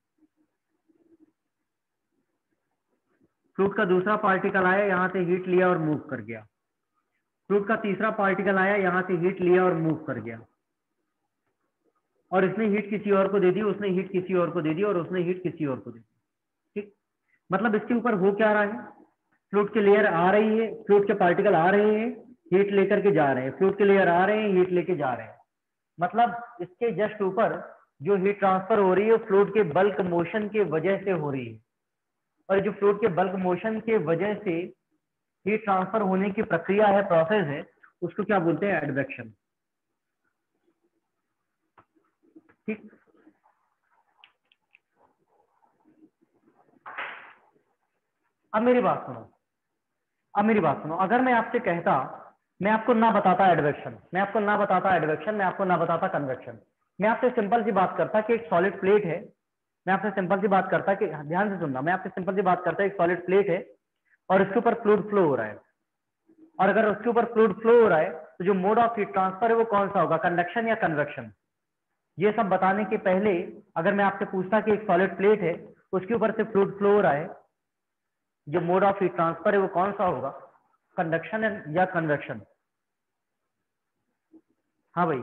फ्लूइड का दूसरा पार्टिकल आया, यहां से हीट लिया और मूव कर गया। फ्लूइड का तीसरा पार्टिकल आया, यहां से हीट लिया और मूव कर गया। और इसने हीट किसी और को दे दी, उसने हीट किसी और को दे दी और उसने हीट किसी और को दे दी। ठीक। मतलब इसके ऊपर हो क्या रहा है? फ्लूइड की लेयर आ रही है, फ्लूइड के पार्टिकल आ रहे हैं, हीट लेकर के जा रहे हैं, फ्लूइड के लेयर आ रहे हैं, हीट लेके जा रहे हैं। मतलब इसके जस्ट ऊपर जो हीट ट्रांसफर हो रही है फ्लूइड के बल्क मोशन के वजह से हो रही है। और जो फ्लूइड के बल्क मोशन के वजह से हीट ट्रांसफर होने की प्रक्रिया है, प्रोसेस है, उसको क्या बोलते हैं? एडवेक्शन। ठीक। अब मेरी बात सुनो, अब मेरी बात सुनो। अगर मैं आपसे कहता, मैं आपको ना बताता एडवेक्शन, मैं आपको ना बताता एडवेक्शन, मैं आपको ना बताता कन्वेक्शन, मैं आपसे सिंपल सी बात करता कि एक सॉलिड प्लेट है, मैं आपसे सिंपल सी बात करता कि, ध्यान से सुनना, मैं आपसे सिंपल सी बात करता एक सॉलिड प्लेट है और इसके ऊपर फ्लूइड फ्लो हो रहा है। और अगर उसके ऊपर फ्लूइड फ्लो हो रहा है तो जो मोड ऑफ हीट ट्रांसफर है वो कौन सा होगा? कंडक्शन या कन्वेक्शन? ये सब बताने के पहले अगर मैं आपसे पूछता कि एक सॉलिड प्लेट है, उसके ऊपर से फ्लूइड फ्लो हो रहा है, जो मोड ऑफ हीट ट्रांसफर है वो कौन सा होगा? कंडक्शन या कन्वेक्शन? हाँ भाई।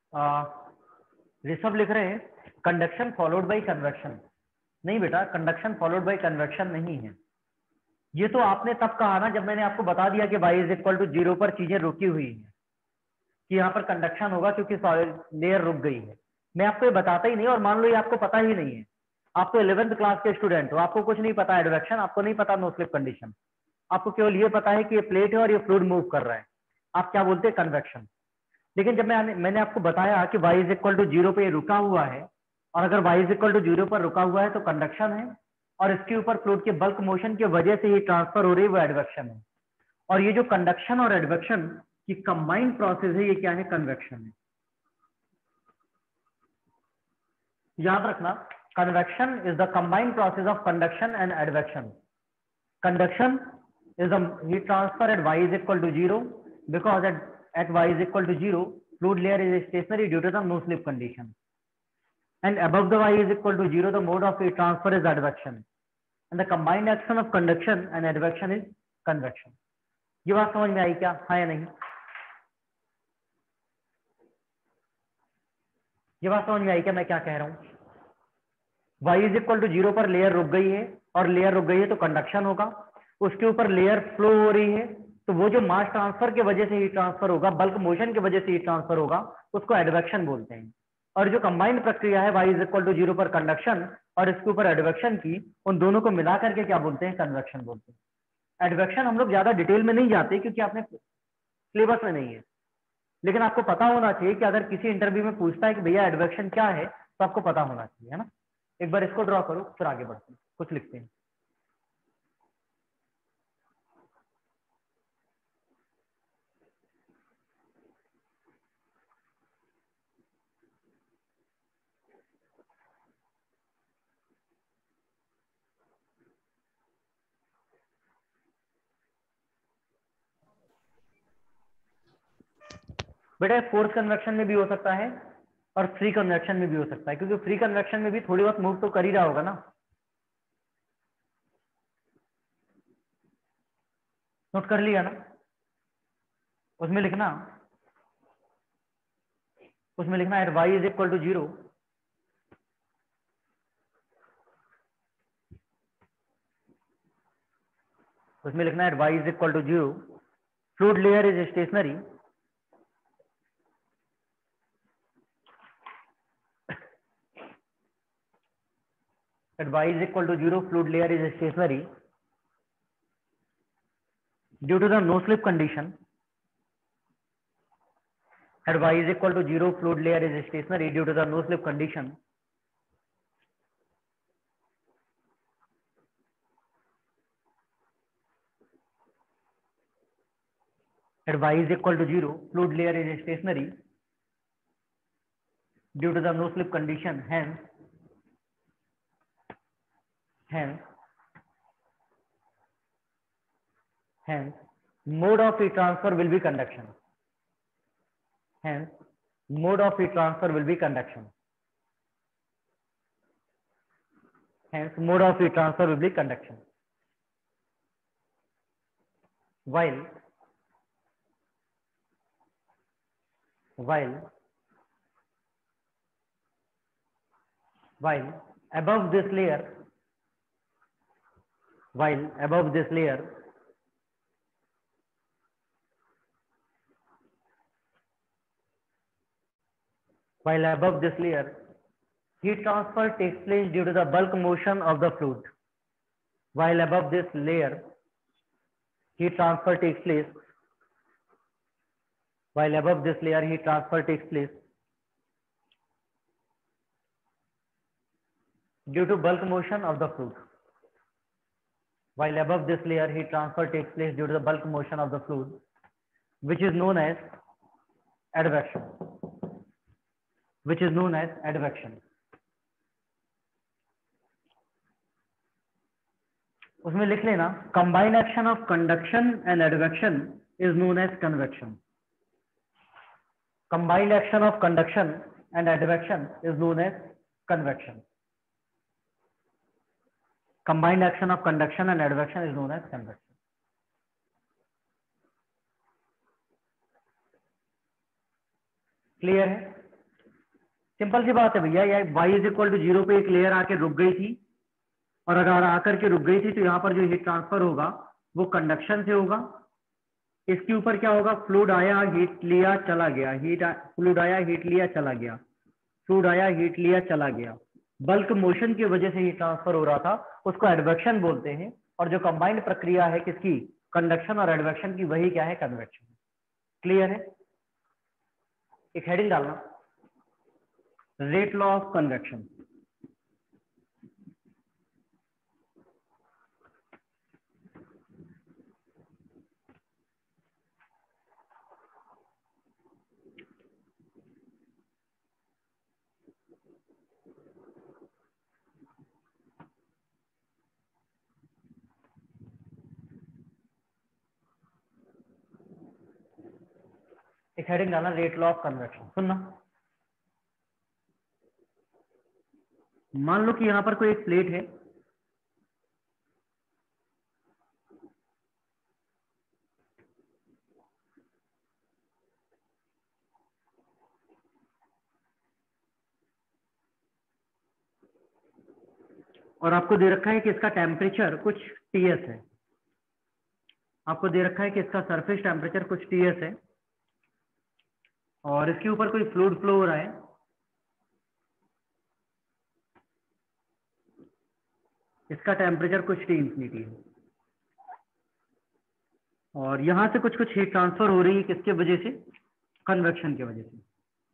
ऋषभ लिख रहे हैं कंडक्शन फॉलोड बाय कन्वेक्शन। नहीं बेटा, कंडक्शन फॉलोड बाय कन्वेक्शन नहीं है। ये तो आपने तब कहा ना जब मैंने आपको बता दिया कि y इज इक्वल टू 0 पर चीजें रुकी हुई हैं, कि यहाँ पर कंडक्शन होगा क्योंकि सॉलिड लेयर रुक गई है। मैं आपको ये बताता ही नहीं, और मान लो ये आपको पता ही नहीं है। आप तो 11th क्लास के स्टूडेंट हो, आपको कुछ नहीं पता एडवेक्शन, आपको नहीं पता नो स्लिप कंडीशन। आपको केवल ये पता है कि ये प्लेट है और ये फ्लूइड मूव कर रहा है। आप क्या बोलते हैं? कन्वेक्शन। लेकिन जब मैंने आपको बताया कि y इज इक्वल टू 0 पे रुका हुआ है, और अगर y इज इक्वल टू 0 पर रुका हुआ है तो कंडक्शन है, और इसके ऊपर फ्लूइड के बल्क मोशन की वजह से ये ट्रांसफर हो रही है, वो एडवेक्शन है। और ये जो कंडक्शन और एडवेक्शन की कंबाइंड प्रोसेस है, ये क्या है? कन्वेक्शन है। याद रखना, convection is the combined process of conduction and advection. Conduction is the heat transfer at y is equal to 0 because at y is equal to 0 fluid layer is stationary due to the no slip condition, and above the y is equal to 0 the mode of heat transfer is advection, and the combined action of conduction and advection is convection. ये बात समझ में आई क्या? हाँ या नहीं? ये बात समझ में आई क्या मैं क्या कह रहा हूँ? y इज इक्वल टू 0 पर लेयर रुक गई है, और लेयर रुक गई है तो कंडक्शन होगा। उसके ऊपर लेयर फ्लो हो रही है, तो वो जो मास ट्रांसफर की वजह से हीट ट्रांसफर होगा, बल्क मोशन की वजह से हीट ट्रांसफर होगा, उसको एडवेक्शन बोलते हैं। और जो कंबाइंड प्रक्रिया है y इज इक्वल टू 0 पर कंडक्शन और इसके ऊपर एडवेक्शन की, उन दोनों को मिला करके क्या बोलते हैं? कन्वेक्शन बोलते हैं। एडवेक्शन हम लोग ज्यादा डिटेल में नहीं जाते क्योंकि आपने सिलेबस में नहीं है, लेकिन आपको पता होना चाहिए कि अगर किसी इंटरव्यू में पूछता है कि भैया एडवेक्शन क्या है, तो आपको पता होना चाहिए, है ना। एक बार इसको ड्रॉ करो, फिर आगे बढ़ते हैं, कुछ लिखते हैं। बेटा फोर्स कन्वेक्शन में भी हो सकता है और फ्री कन्वेक्शन में भी हो सकता है, क्योंकि फ्री कन्वेक्शन में भी थोड़ी बहुत मूव तो कर ही रहा होगा ना। नोट कर लिया ना? उसमें लिखना है y इज इक्वल टू 0 उसमें लिखना है y is equal to 0 fluid layer is stationary at y is equal to 0 fluid layer is stationary due to the no slip condition. At y is equal to 0 fluid layer is stationary due to the no slip condition. At y is equal to 0 fluid layer is stationary due to the no slip condition. Hence mode of heat transfer will be conduction. Hence mode of heat transfer will be conduction. Hence mode of heat transfer will be conduction. While above this layer, heat transfer takes place due to the bulk motion of the fluid. While above this layer, heat transfer takes place due to bulk motion of the fluid. While above this layer, heat transfer takes place due to the bulk motion of the fluid, which is known as advection. उसमें लिख लेना combined action of conduction and advection is known as convection. Combined action of conduction and advection is known as convection. Combined action of conduction and advection is known as convection. Clear है? Simple सी बात है भैया, ये y is equal to 0 पे एक layer आके रुक गई थी, और अगर आकर के रुक गई थी तो यहाँ पर जो हीट ट्रांसफर होगा वो कंडक्शन से होगा। इसके ऊपर क्या होगा, फ्लूइड आया हीट लिया चला गया, फ्लूइड आया हीट लिया चला गया, फ्लूइड आया हीट लिया चला गया। बल्क मोशन की वजह से हीट ट्रांसफर हो रहा था, उसको एडवेक्शन बोलते हैं। और जो कंबाइंड प्रक्रिया है किसकी, कंडक्शन और एडवेक्शन की, वही क्या है, कन्वेक्शन। क्लियर है? एक हेडिंग डालना, रेट लॉ ऑफ कन्वेक्शन। एक हेडिंग डालना, रेट लॉ ऑफ कन्वेक्शन। सुनना, मान लो कि यहां पर कोई एक प्लेट है, और आपको दे रखा है कि इसका टेम्परेचर कुछ टीएस है। आपको दे रखा है कि इसका सरफेस टेम्परेचर कुछ टीएस है, और इसके ऊपर कोई फ्लूइड फ्लो हो रहा है। इसका टेम्परेचर कुछ टी इंफिनिटी है, और यहां से कुछ कुछ हीट ट्रांसफर हो रही है, किसके वजह से, कन्वेक्शन की वजह से।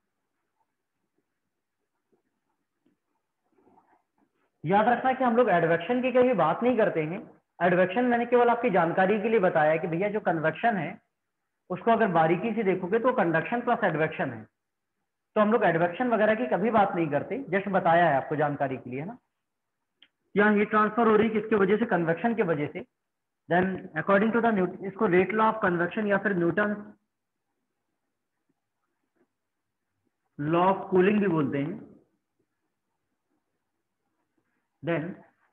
याद रखना कि हम लोग एडवेक्शन की कभी बात नहीं करते हैं। एडवेक्शन मैंने केवल आपकी जानकारी के लिए बताया कि भैया जो कन्वेक्शन है उसको अगर बारीकी से देखोगे तो कंडक्शन प्लस एडवेक्शन है। तो हम लोग एडवेक्शन वगैरह की कभी बात नहीं करते, जस्ट बताया है आपको जानकारी के लिए, है ना। यहाँ हीट ट्रांसफर हो रही है किसकी वजह से, कन्वेक्शन की वजह से। देन अकॉर्डिंग टू द इसको रेट लॉ ऑफ कन्वेक्शन या फिर न्यूटन लॉ ऑफ कूलिंग भी बोलते हैं। Then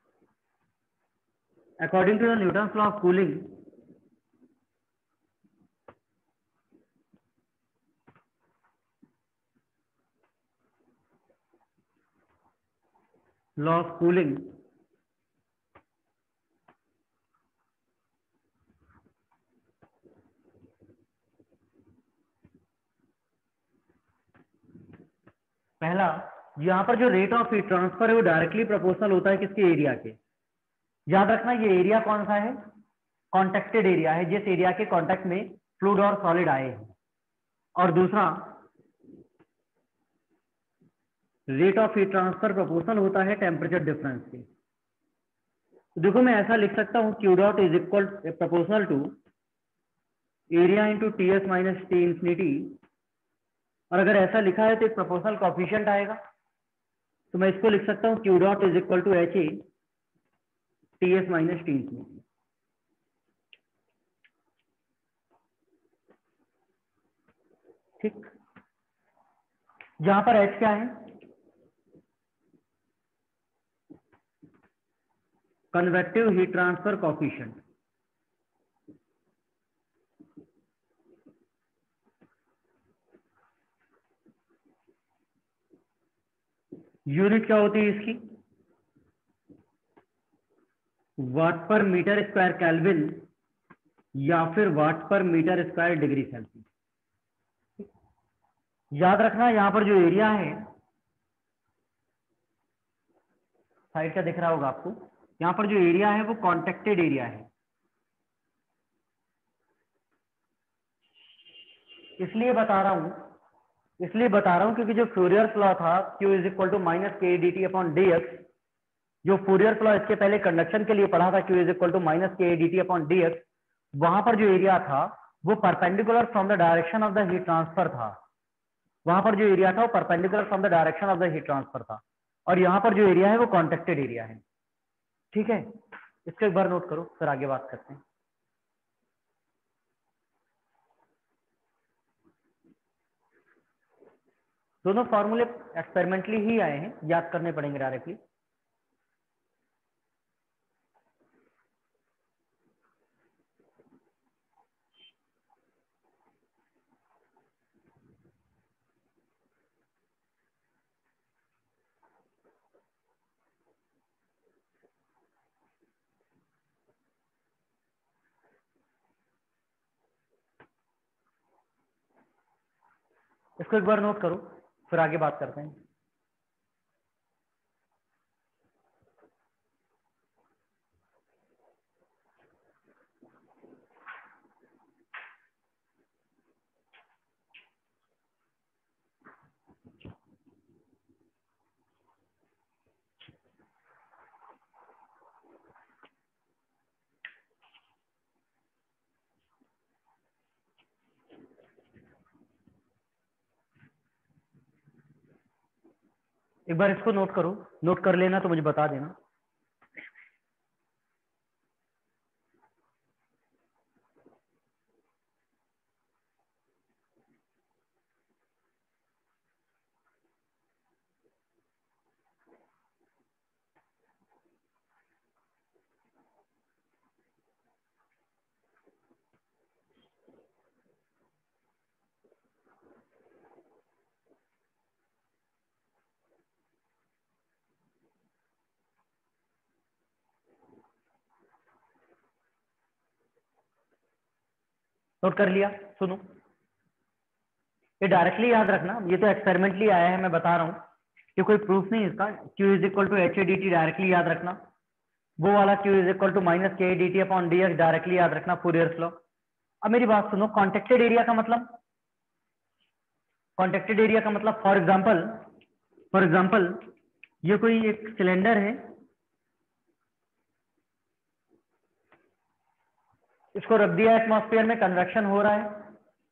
according to the Newton law of cooling, law of cooling पहला, यहाँ पर जो रेट ऑफ हीट ट्रांसफर है वो डायरेक्टली प्रोपोर्शनल होता है किसके, एरिया के। याद रखना ये एरिया कौन सा है, कॉन्टेक्टेड एरिया है, जिस एरिया के कॉन्टेक्ट में फ्लूइड और सॉलिड आए हैं। और दूसरा, rate of heat transfer proportional होता है टेम्परेचर डिफरेंस के। तो देखो मैं ऐसा लिख सकता हूँ, Q dot is equal proportional to area into T S minus T infinity. और अगर ऐसा लिखा है तो एक प्रोपोर्शनल कॉफिशिएंट आएगा, तो मैं इसको लिख सकता हूँ Q dot is equal to H A T S minus T infinity. ठीक, जहां पर एच क्या है, convective heat transfer coefficient. Unit क्या होती है इसकी, वाट पर मीटर स्क्वायर केल्विन या फिर वाट per metre square degree Celsius. याद रखना यहां पर जो एरिया है, साइड का दिख रहा होगा आपको, यहां पर जो एरिया है वो कॉन्टेक्टेड एरिया है। इसलिए बता रहा हूं क्योंकि जो फ्यूरियर लॉ था Q is equal to minus K D T upon D X, जो फ्यूरियर लॉ इसके पहले कंडक्शन के लिए पढ़ा था, Q is equal to minus K D T upon D X, वहां पर जो एरिया था वो perpendicular from the direction of the heat transfer था। वहां पर जो एरिया था वो perpendicular from the direction of the heat transfer था, और यहाँ पर जो एरिया है वो कॉन्टेक्टेड एरिया है। ठीक है, इसको एक बार नोट करो, फिर आगे बात करते हैं। दोनों फॉर्मूले एक्सपेरिमेंटली ही आए हैं, याद करने पड़ेंगे डायरेक्टली। इसको एक बार नोट करो, फिर आगे बात करते हैं। एक बार इसको नोट करो, नोट कर लेना तो मुझे बता देना। नोट कर लिया? सुनो, ये डायरेक्टली याद रखना, ये तो एक्सपेरिमेंटली आया है, मैं बता रहा हूँ, ये कोई प्रूफ नहीं इसका। Q is equal to H A D T directly याद रखना, वो वाला Q is equal to minus K D T upon D X directly याद रखना, फूरियर्स लॉ। अब मेरी बात सुनो, कॉन्टेक्टेड एरिया का मतलब, कॉन्टेक्टेड एरिया का मतलब फॉर एग्जाम्पल ये कोई एक सिलेंडर है, इसको रख दिया एटमॉस्फेयर में, कन्वेक्शन हो रहा है,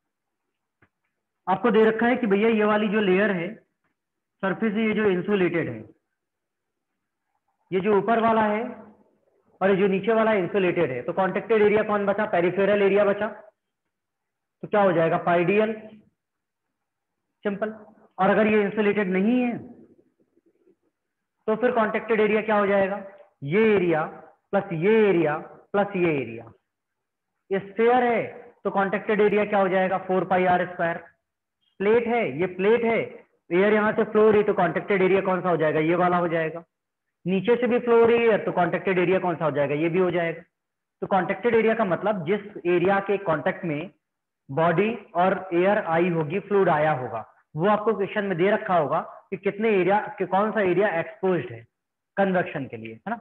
आपको दे रखा है कि भैया ये वाली जो लेयर है सरफेस, ये जो इंसुलेटेड है, ये जो ऊपर वाला है और ये जो नीचे वाला इंसुलेटेड है, तो कॉन्टेक्टेड एरिया कौन बचा? पेरिफेरल एरिया बचा। तो क्या हो जाएगा? Pi D L, simple. और अगर ये इंसुलेटेड नहीं है तो फिर कॉन्टेक्टेड एरिया क्या हो जाएगा? ये एरिया प्लस ये एरिया प्लस ये एरिया। ये स्फीयर है तो कॉन्टेक्टेड एरिया क्या हो जाएगा? 4 पाई आर स्क्वायर। प्लेट है, ये प्लेट है, एयर यहां से फ्लो हो रही, तो कॉन्टेक्टेड एरिया कौन सा हो जाएगा? ये वाला हो जाएगा। नीचे से भी फ्लो हो रही है तो कॉन्टेक्टेड एरिया कौन सा हो जाएगा? ये भी हो जाएगा। तो कॉन्टेक्टेड एरिया का मतलब जिस एरिया के कॉन्टेक्ट में बॉडी और एयर आई होगी, फ्लूइड आया होगा, वो आपको क्वेश्चन में दे रखा होगा कि कितने एरिया कि कौन सा एरिया एक्सपोज्ड है कन्वेक्शन के लिए, है ना।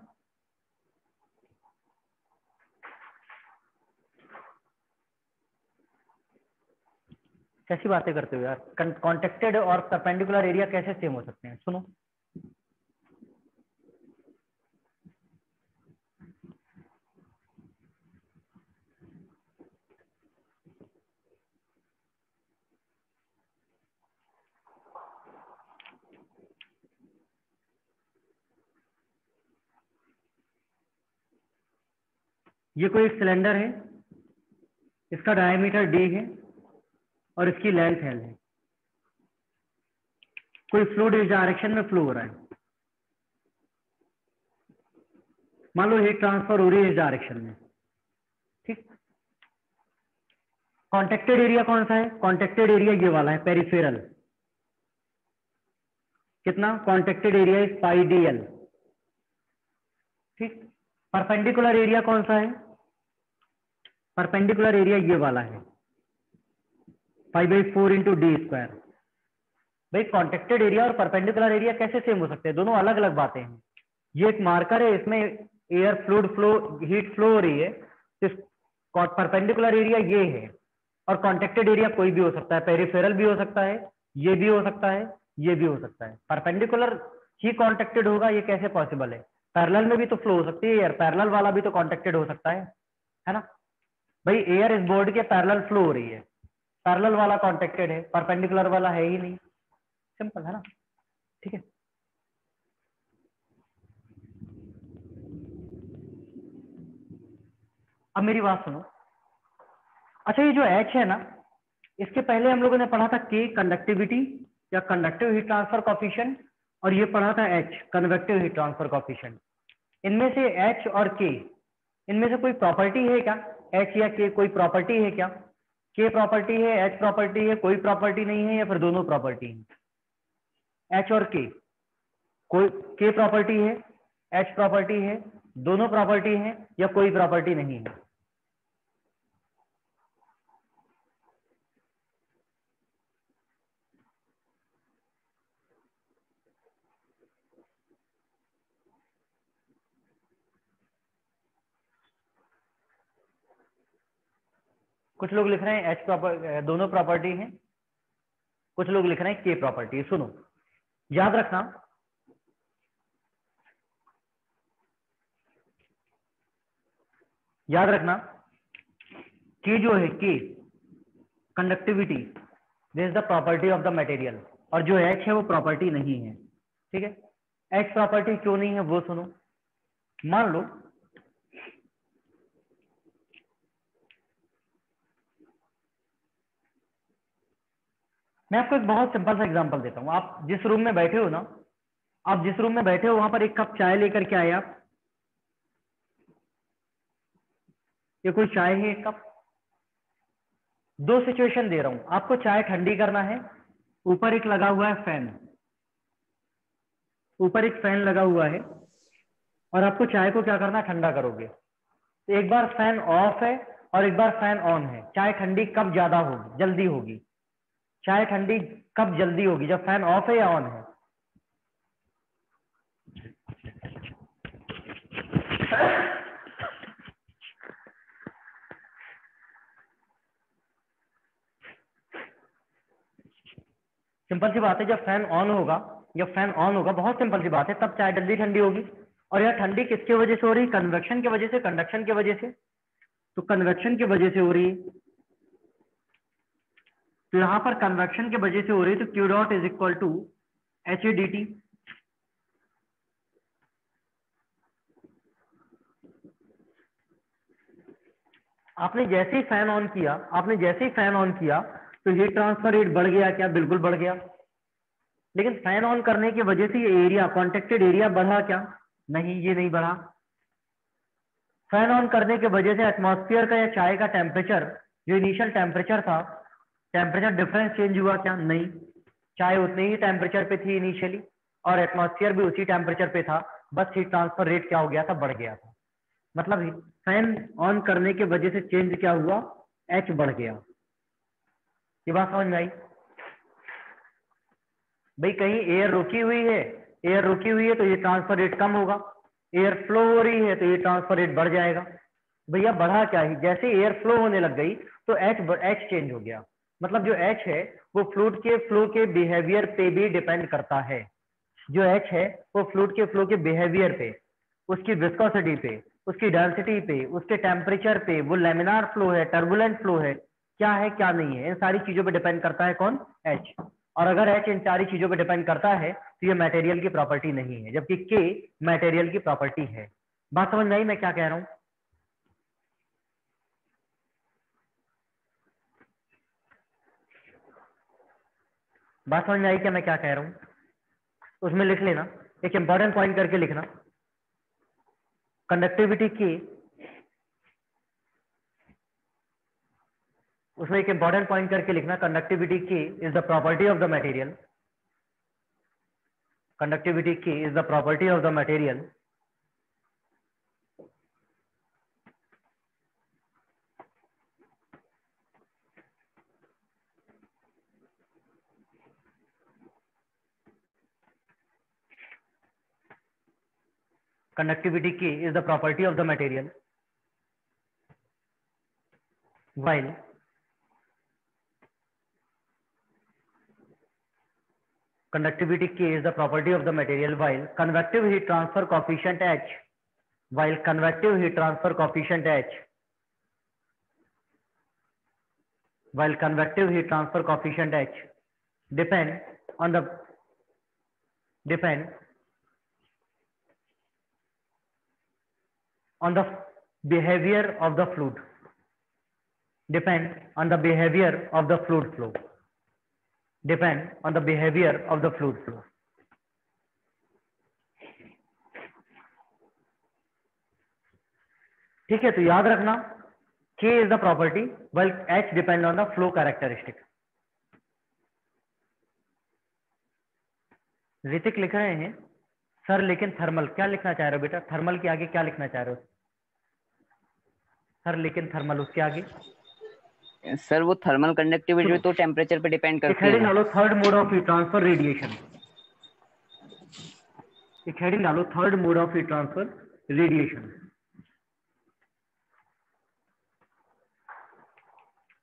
कैसी बातें करते हो यार? कॉन्टेक्टेड और परपेंडिकुलर एरिया कैसे सेम हो सकते हैं? सुनो, ये कोई एक सिलेंडर है, इसका डायमीटर d है और इसकी लेंथ L है। कोई फ्लूइड इस डायरेक्शन में फ्लो हो रहा है, मान लो हीट ट्रांसफर हो रही है इस डायरेक्शन में, ठीक। कॉन्टेक्टेड एरिया कौन सा है? कॉन्टेक्टेड एरिया ये वाला है, पेरिफेरल। कितना? Contacted area is pi D L, ठीक। परपेंडिकुलर एरिया कौन सा है? परपेंडिकुलर एरिया ये वाला है, 5/4 इंटू डी स्क्वायर। भाई कॉन्टेक्टेड एरिया और परपेंडिकुलर एरिया कैसे सेम हो सकते हैं? दोनों अलग अलग बातें हैं। ये एक मार्कर है, इसमें air fluid flow, heat flow हो रही है, तो परपेंडिकुलर एरिया ये है, और कॉन्टेक्टेड एरिया कोई भी हो सकता है, पेरिफेरल भी हो सकता है, ये भी हो सकता है, ये भी हो सकता है। परपेंडिकुलर ही कॉन्टेक्टेड होगा, ये कैसे पॉसिबल है? पैरेलल में भी तो फ्लो हो सकती है यार, पैरेलल वाला भी तो कॉन्टेक्टेड हो सकता है ना। भाई एयर इस बोर्ड के पैरेलल फ्लो हो रही है, पैरेलल वाला कॉन्टेक्टेड है, परपेंडिकुलर वाला है ही नहीं, सिंपल है ना, ठीक है। अब मेरी बात सुनो, अच्छा ये जो H है ना, इसके पहले हम लोगों ने पढ़ा था K कंडक्टिविटी या कंडक्टिव हीट ट्रांसफर कोफिशिएंट, और ये पढ़ा था H convective heat transfer coefficient. इनमें से H और K, इनमें से कोई प्रॉपर्टी है क्या? H या K कोई प्रॉपर्टी है क्या? K प्रॉपर्टी है, H प्रॉपर्टी है, कोई प्रॉपर्टी नहीं है, या फिर दोनों प्रॉपर्टी है? H और K, कोई K प्रॉपर्टी है, H प्रॉपर्टी है, दोनों प्रॉपर्टी है, या कोई प्रॉपर्टी नहीं है? कुछ लोग लिख रहे हैं एच प्रॉपर दोनों प्रॉपर्टी हैं, कुछ लोग लिख रहे हैं के प्रॉपर्टी। सुनो, याद रखना याद रखना के जो है K conductivity this is the property of the material, और जो एच है वो प्रॉपर्टी नहीं है। ठीक है, एच प्रॉपर्टी क्यों नहीं है वो सुनो। मान लो मैं आपको एक बहुत सिंपल सा एग्जांपल देता हूं। आप जिस रूम में बैठे हो ना, आप जिस रूम में बैठे हो वहां पर एक कप चाय लेकर के आए आप, ये कोई चाय है एक कप। दो सिचुएशन दे रहा हूं आपको, चाय ठंडी करना है, ऊपर एक लगा हुआ है फैन, ऊपर एक फैन लगा हुआ है, और आपको चाय को क्या करना है, ठंडा करोगे। तो एक बार फैन ऑफ है और एक बार फैन ऑन है, चाय ठंडी कब ज्यादा होगी, जल्दी होगी? चाय ठंडी कब जल्दी होगी, जब फैन ऑफ है या ऑन है? सिंपल सी बात है, जब फैन ऑन होगा, जब फैन ऑन होगा, बहुत सिंपल सी बात है, तब चाय जल्दी ठंडी होगी। और यह ठंडी किसकी वजह से हो रही है? कन्वेक्शन की वजह से, कंडक्शन की वजह से। तो कन्वेक्शन की वजह से हो रही है, तो यहां पर कन्वेक्शन की वजह से हो रही है, तो Q dot is equal to H A D T. आपने जैसे ही फैन ऑन किया, आपने जैसे ही फैन ऑन किया तो हीट ट्रांसफर रेट बढ़ गया क्या? बिल्कुल बढ़ गया। लेकिन फैन ऑन करने की वजह से ये एरिया, कॉन्टेक्टेड एरिया बढ़ा क्या? नहीं, ये नहीं बढ़ा। फैन ऑन करने की वजह से एटमॉस्फेयर का या चाय का टेम्परेचर, जो इनिशियल टेम्परेचर था, टेम्परेचर डिफरेंस चेंज हुआ क्या? नहीं, चाय उतने ही टेम्परेचर पे थी इनिशियली और एटमॉस्फेयर भी उसी टेम्परेचर पे था, बस हीट ट्रांसफर रेट क्या हो गया था? बढ़ गया था। मतलब फैन ऑन करने की वजह से चेंज क्या हुआ? एच बढ़ गया। ये बात समझ में आई? भाई कहीं एयर रुकी हुई है, एयर रुकी हुई है तो ये ट्रांसफर रेट कम होगा, एयर फ्लो हो रही है तो ये ट्रांसफर रेट बढ़ जाएगा। भैया बढ़ा क्या ही, जैसे एयर फ्लो होने लग गई तो एच चेंज हो गया। मतलब जो एच है वो फ्लूइड के फ्लो के बिहेवियर पे भी डिपेंड करता है। जो एच है वो फ्लूइड के फ्लो के बिहेवियर पे, उसकी विस्कोसिटी पे, उसकी डेंसिटी पे, उसके टेम्परेचर पे, वो लेमिनार फ्लो है, टर्बुलेंट फ्लो है, क्या है क्या नहीं है, इन सारी चीजों पे डिपेंड करता है कौन? एच। और अगर एच इन सारी चीजों पे डिपेंड करता है तो ये मटेरियल की प्रॉपर्टी नहीं है, जबकि के मटेरियल की प्रॉपर्टी है। बात समझ में आई मैं क्या कह रहा हूं? बात समझ में आई क्या मैं क्या कह रहा हूं? उसमें लिख लेना, एक इंपॉर्टेंट पॉइंट करके लिखना, कंडक्टिविटी की, उसमें एक इंपॉर्टेंट पॉइंट करके लिखना, conductivity K is the property of the material, conductivity K is the property of the material conductivity K is the property of the material while conductivity K is the property of the material while convective heat transfer coefficient H, while convective heat transfer coefficient H, while convective heat transfer coefficient H depend on the behavior of the fluid, depend on the behavior of the fluid flow, depend on the behavior of the fluid flow. ठीक है, तो याद रखना K is the property while H depend on the flow characteristic. Hrithik लिख रहे हैं sir लेकिन thermal, क्या लिखना चाह रहे हो बेटा? थर्मल के आगे क्या लिखना चाह रहे हो सर? लेकिन थर्मल उसके आगे सर वो थर्मल कंडक्टिविटी तो टेम्परेचर पे डिपेंड करती है हेडिंग ना। डालो third mode of heat transfer radiation, एक हेडिंग डालो third mode of heat transfer radiation.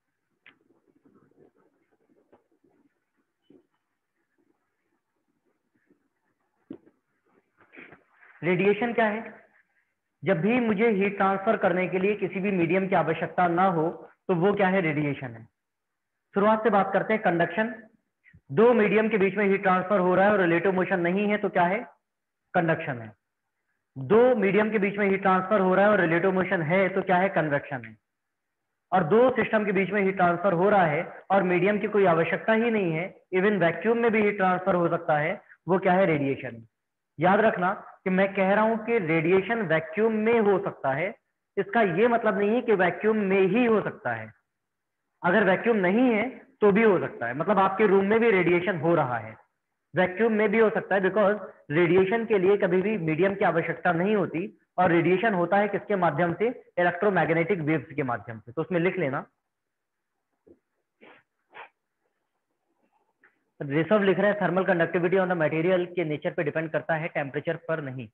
Radiation क्या है? जब भी मुझे हीट ट्रांसफर करने के लिए किसी भी मीडियम की आवश्यकता ना हो तो वो क्या है? रेडिएशन है। शुरुआत से बात करते हैं कंडक्शन। दो मीडियम के बीच में हीट ट्रांसफर हो रहा है और रिलेटिव मोशन नहीं है तो क्या है? कंडक्शन है। दो मीडियम के बीच में हीट ट्रांसफर हो रहा है और रिलेटिव मोशन है तो क्या है? कन्वेक्शन है। और दो सिस्टम के बीच में हीट ट्रांसफर हो रहा है और मीडियम की कोई आवश्यकता ही नहीं है, इवन वैक्यूम में भी हीट ट्रांसफर हो सकता है, वो क्या है? रेडिएशन। याद रखना कि मैं कह रहा हूं कि रेडिएशन वैक्यूम में हो सकता है, इसका ये मतलब नहीं है कि वैक्यूम में ही हो सकता है। अगर वैक्यूम नहीं है तो भी हो सकता है, मतलब आपके रूम में भी रेडिएशन हो रहा है, वैक्यूम में भी हो सकता है, बिकॉज रेडिएशन के लिए कभी भी मीडियम की आवश्यकता नहीं होती और रेडिएशन होता है किसके माध्यम से? इलेक्ट्रोमैग्नेटिक वेव्स के माध्यम से। तो उसमें लिख लेना, ऋषभ लिख रहे हैं thermal conductivity on the material के नेचर पे डिपेंड करता है, टेम्परेचर पर नहीं।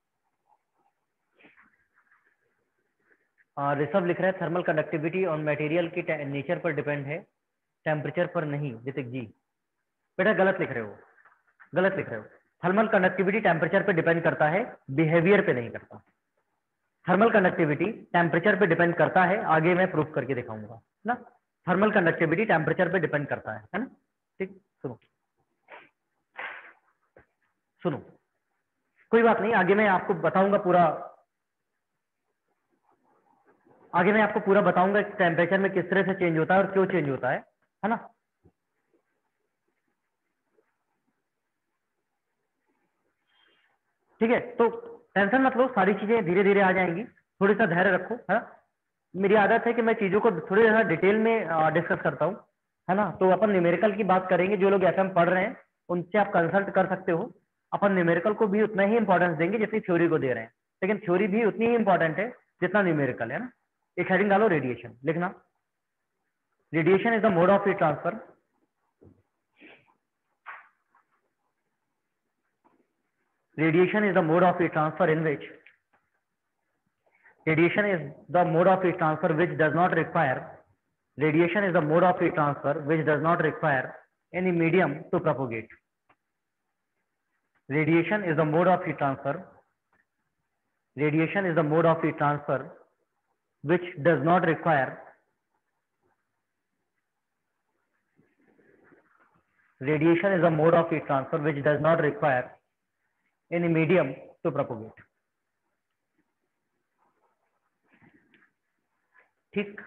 ऋषभ लिख रहे हैं थर्मल कंडक्टिविटी ऑन मटेरियल के नेचर पर डिपेंड है, टेम्परेचर पर नहीं। ऋतिक जी बेटा गलत लिख रहे हो, गलत लिख रहे हो। थर्मल कंडक्टिविटी टेम्परेचर पे डिपेंड करता है, बिहेवियर पे नहीं करता। थर्मल कंडक्टिविटी टेम्परेचर पे डिपेंड करता है, आगे मैं प्रूफ करके दिखाऊंगा ना। थर्मल कंडक्टिविटी टेम्परेचर पे डिपेंड करता है ना। ठीक, सुनो सुनो, कोई बात नहीं, आगे मैं आपको बताऊंगा पूरा, आगे मैं आपको पूरा बताऊंगा टेम्परेचर में किस तरह से चेंज होता है और क्यों चेंज होता है ना। ठीक है, तो टेंशन मत लो, सारी चीजें धीरे धीरे आ जाएंगी, थोड़ी सा धैर्य रखो, है ना। मेरी आदत है कि मैं चीजों को थोड़ी ज़्यादा डिटेल में डिस्कस करता हूँ, है ना। तो अपन न्यूमेरिकल की बात करेंगे, जो लोग एफएम पढ़ रहे हैं उनसे आप कंसल्ट कर सकते हो। अपन न्यूमेरिकल को भी उतना ही इंपॉर्टेंस देंगे जितनी थ्योरी को दे रहे हैं, लेकिन थ्योरी भी उतनी ही इंपॉर्टेंट है जितना न्यूमेरिकल है ना। एक हेडिंग डालो, रेडिएशन लिखना। Radiation is the mode of heat transfer, radiation is the mode of heat transfer in which radiation is the mode of heat transfer which does not require radiation is the mode of heat transfer which does not require any medium to propagate. Radiation is the mode of heat transfer, radiation is the mode of heat transfer which does not require radiation is the mode of heat transfer which does not require any medium to propagate. ठीक,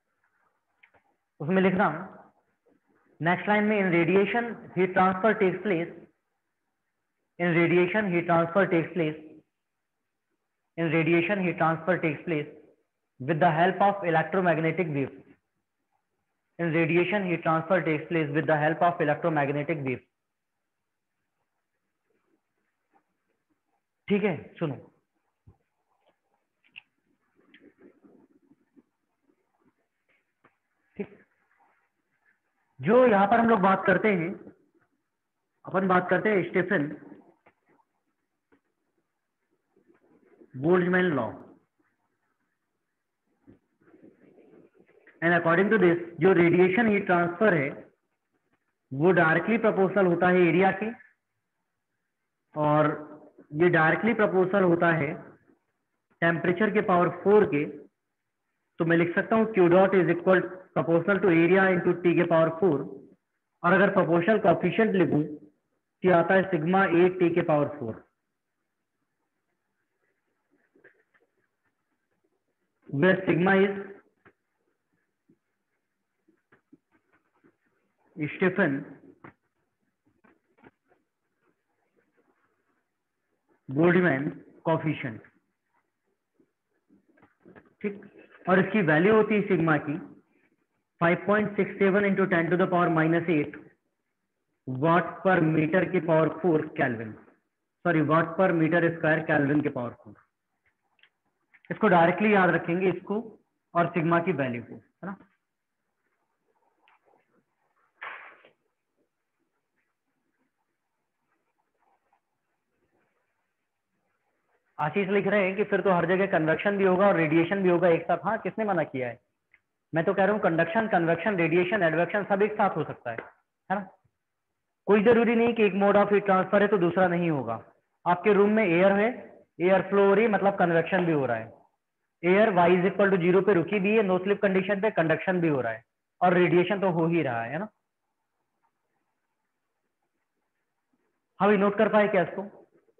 उसमें लिखना next line में, in radiation heat transfer takes place, in radiation heat transfer takes place, in radiation heat transfer takes place with the help of electromagnetic waves, in radiation heat transfer takes place with the help of electromagnetic waves. ठीक है, सुनो, ठीक, जो यहां पर हम लोग बात करते हैं, अपन बात करते हैं Stefan Boltzmann law, and according to this जो रेडिएशन हीट ट्रांसफर है वो डायरेक्टली प्रोपोर्शनल होता है एरिया के, और ये डायरेक्टली प्रोपोर्शनल होता है टेम्परेचर के पावर 4 के। तो मैं लिख सकता हूँ Q dot is equal proportional to area into T के पावर 4, और अगर प्रोपोर्शनल कोएफिशिएंट लिखूं तो आता है सिग्मा ए टी के power 4, where sigma is Stephan Boltzmann coefficient. ठीक, और इसकी वैल्यू होती है सिग्मा की 5.67 into 10 to the power -8 watt per metre की power 4 kelvin, sorry watt per metre square kelvin के पावर 4। इसको डायरेक्टली याद रखेंगे, इसको और सिग्मा की वैल्यू को, है ना। आशीष लिख रहे हैं कि फिर तो हर जगह कन्वेक्शन भी होगा और रेडिएशन भी होगा एक साथ। हाँ, किसने मना किया है? मैं तो कह रहा हूँ कंडक्शन, कन्वेक्शन, रेडिएशन, एडवेक्शन सब एक साथ हो सकता है ना। कोई जरूरी नहीं कि एक मोड ऑफ हीट ट्रांसफर है तो दूसरा नहीं होगा। आपके रूम में एयर है, एयर फ्लो हो रही है मतलब कन्वेक्शन भी हो रहा है। Air y is equal to 0 पे रुकी भी है, नो स्लिप कंडीशन पे कंडक्शन भी हो रहा है और रेडिएशन तो हो ही रहा है ना। हाँ भाई नोट कर पाए क्या इसको?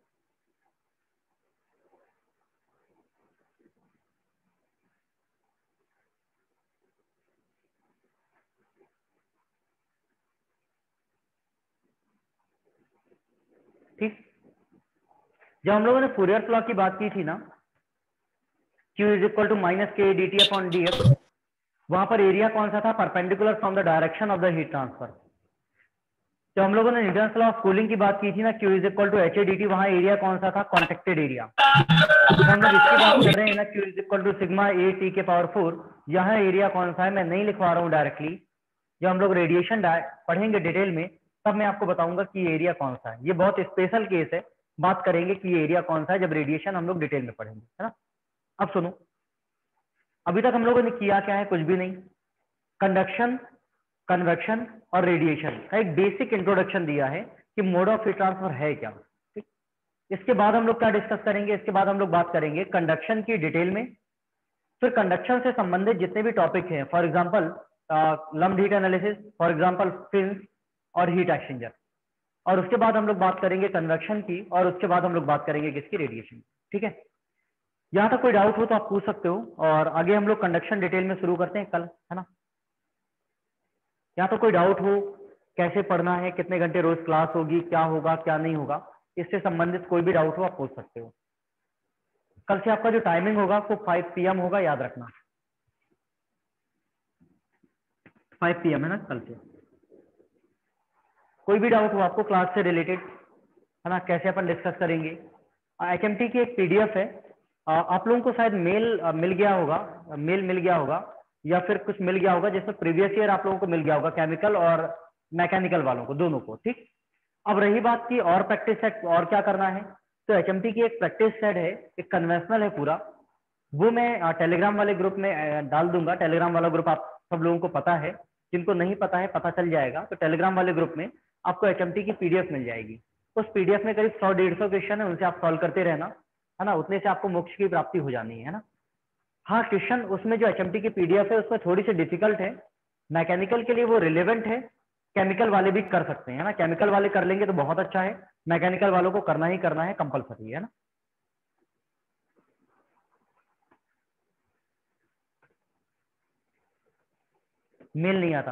ठीक, जब हम लोगों ने फूरियर लॉ की बात की थी ना, Q is equal to minus K D T upon D X, वहां पर एरिया कौन सा था? Perpendicular from the direction of the heat transfer. जब हम लोगों ने न्यूटन्स लॉ ऑफ कूलिंग की बात की थी ना, Q is equal to H A D T, वहां एरिया कौन सा था? Contacted area. जब हम लोग इसकी बात कर रहे हैं ना, Q is equal to sigma A T के पावर 4, यहाँ एरिया कौन सा है मैं नहीं लिखवा रहा हूँ डायरेक्टली, जब हम लोग रेडिएशन पढ़ेंगे डिटेल में तब मैं आपको बताऊंगा कि ये एरिया कौन सा है। ये बहुत स्पेशल केस है, बात करेंगे कि ये एरिया कौन सा है जब रेडिएशन हम लोग डिटेल में पढ़ेंगे, है ना। अब सुनो, अभी तक हम लोगों ने किया क्या है? कुछ भी नहीं। कंडक्शन, कन्वेक्शन और रेडिएशन का एक बेसिक इंट्रोडक्शन दिया है कि मोड ऑफ हीट ट्रांसफर है क्या। ठीक, इसके बाद हम लोग क्या डिस्कस करेंगे? इसके बाद हम लोग बात करेंगे कंडक्शन की डिटेल में, फिर कंडक्शन से संबंधित जितने भी टॉपिक हैं, for example lumped heat analysis, for example film और हीट एक्सचेंजर, और उसके बाद हम लोग बात करेंगे कन्वेक्शन की, और उसके बाद हम लोग बात करेंगे किसकी? रेडिएशन। ठीक है, यहाँ तक कोई डाउट हो तो आप पूछ सकते हो, और आगे हम लोग कंडक्शन डिटेल में शुरू करते हैं कल, है ना। यहाँ तो कोई डाउट हो, कैसे पढ़ना है, कितने घंटे रोज क्लास होगी, क्या होगा क्या नहीं होगा, इससे संबंधित कोई भी डाउट हो आप पूछ सकते हो। कल से आपका जो टाइमिंग होगा वो 5 PM होगा, याद रखना 5 PM है ना कल से। कोई भी डाउट हो आपको क्लास से रिलेटेड, है ना, कैसे अपन डिस्कस करेंगे। HMT की एक PDF है, आप लोगों को शायद मेल मिल गया होगा, मेल मिल गया होगा या फिर कुछ मिल गया होगा जिसमें प्रीवियस ईयर आप लोगों को मिल गया होगा, केमिकल और मैकेनिकल वालों को, दोनों को। ठीक, अब रही बात की और प्रैक्टिस सेट और क्या करना है, तो HMT की एक प्रैक्टिस सेट है, एक कन्वेंशनल है पूरा, वो मैं टेलीग्राम वाले ग्रुप में डाल दूंगा। टेलीग्राम वाला ग्रुप आप सब लोगों को पता है, जिनको नहीं पता है पता चल जाएगा। तो टेलीग्राम वाले ग्रुप में आपको HMT की PDF मिल जाएगी। उस PDF में करीब 100-150 क्वेश्चन है, उनसे आप सॉल्व करते रहना, है ना, उतने से आपको मोक्ष की प्राप्ति हो जानी है ना। हाँ, क्वेश्चन उसमें जो HMT की PDF है उसमें थोड़ी सी डिफिकल्ट है, मैकेनिकल के लिए वो रिलेवेंट है, केमिकल वाले भी कर सकते हैं, है ना। केमिकल वाले कर लेंगे तो बहुत अच्छा है, मैकेनिकल वालों को करना ही करना है, कंपलसरी है ना। मेल नहीं आता,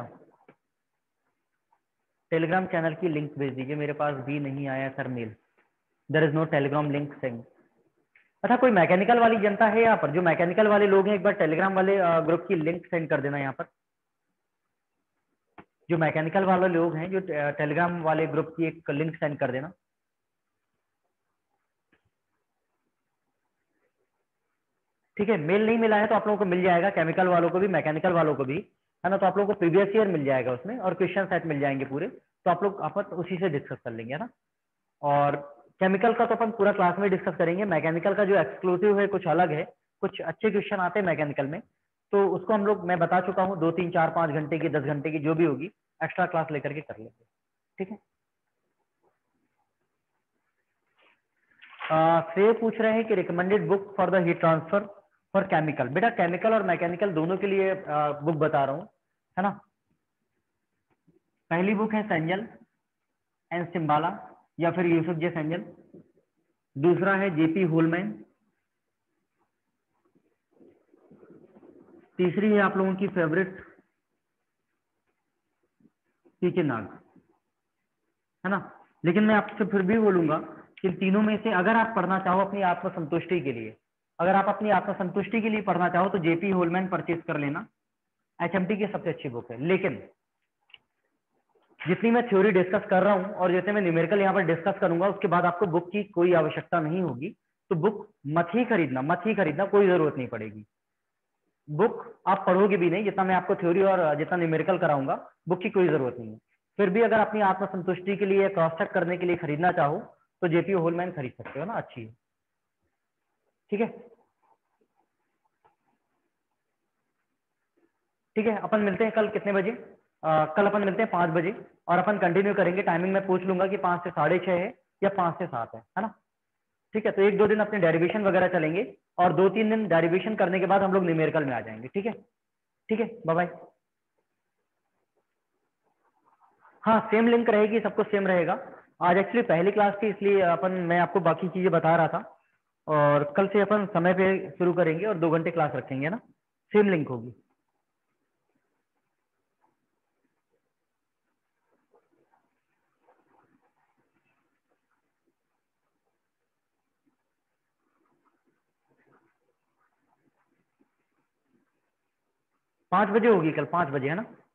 टेलीग्राम चैनल की लिंक भेज दीजिए, मेरे पास भी नहीं आया sir mail, there is no Telegram link send. अच्छा, कोई मैकेनिकल वाली जनता है यहाँ पर? जो मैकेनिकल वाले लोग हैं एक बार टेलीग्राम वाले ग्रुप की लिंक सेंड कर देना यहाँ पर। जो मैकेनिकल वाले लोग हैं जो टेलीग्राम वाले ग्रुप की एक लिंक सेंड कर देना। ठीक है, मेल नहीं मिला है तो आप लोगों को मिल जाएगा, केमिकल वालों को भी मैकेनिकल वालों को भी, है ना। तो आप लोगों को प्रीवियस ईयर मिल जाएगा उसमें, और क्वेश्चन सेट मिल जाएंगे पूरे, तो आप लोग आपस उसी से डिस्कस कर लेंगे, है ना। और केमिकल का तो अपन पूरा क्लास में डिस्कस करेंगे, मैकेनिकल का जो एक्सक्लूसिव है कुछ अलग है, कुछ अच्छे क्वेश्चन आते हैं मैकेनिकल में, तो उसको हम लोग, मैं बता चुका हूँ, 2, 3, 4, 5 घंटे की, 10 घंटे की जो भी होगी, एक्स्ट्रा क्लास लेकर के कर लेंगे। ठीक है, से पूछ रहे हैं कि recommended book for the heat transfer for chemical. बेटा केमिकल और मैकेनिकल दोनों के लिए बुक बता रहा हूँ, है ना। पहली बुक है सेंजल एंड सिम्बाला या फिर यूसुफ जे सेंजल। दूसरा है जेपी होलमैन। तीसरी है आप लोगों की फेवरेट पीके नाग, है ना। लेकिन मैं आपसे फिर भी बोलूंगा कि तीनों में से अगर आप पढ़ना चाहो अपनी आत्मसंतुष्टि के लिए, अगर आप अपनी आत्मसंतुष्टि के लिए पढ़ना चाहो तो जेपी होलमैन परचेज कर लेना, HMT की सबसे अच्छी बुक है। लेकिन जितनी मैं थ्योरी डिस्कस कर रहा हूं और जितने मैं न्यूमेरिकल यहाँ पर डिस्कस करूंगा, उसके बाद आपको बुक की कोई आवश्यकता नहीं होगी, तो बुक मत ही खरीदना, कोई जरूरत नहीं पड़ेगी। बुक आप पढ़ोगे भी नहीं, जितना मैं आपको थ्योरी और जितना न्यूमेरिकल कराऊंगा, बुक की कोई जरूरत नहीं है। फिर भी अगर अपनी आत्मसंतुष्टि के लिए, क्रॉस चेक करने के लिए खरीदना चाहो तो जेपी होलमैन खरीद सकते हो ना, अच्छी है। ठीक है, ठीक है, अपन मिलते हैं कल कितने बजे? कल अपन मिलते हैं 5 बजे, और अपन कंटिन्यू करेंगे। टाइमिंग मैं पूछ लूंगा कि 5 से 6:30 है या 5 से 7 है ना। ठीक है, तो 1-2 दिन अपने डेरिवेशन वगैरह चलेंगे और 2-3 दिन डेरिवेशन करने के बाद हम लोग न्यूमेरिकल में आ जाएंगे। ठीक है, ठीक है, बाय बाय। हाँ, सेम लिंक रहेगी, सब कुछ सेम रहेगा। आज एक्चुअली पहली क्लास थी, इसलिए मैं आपको बाकी चीजें बता रहा था, और कल से अपन समय पे शुरू करेंगे और 2 घंटे क्लास रखेंगे ना, सेम लिंक होगी। पाँच बजे होगी कल, 5 बजे, है ना?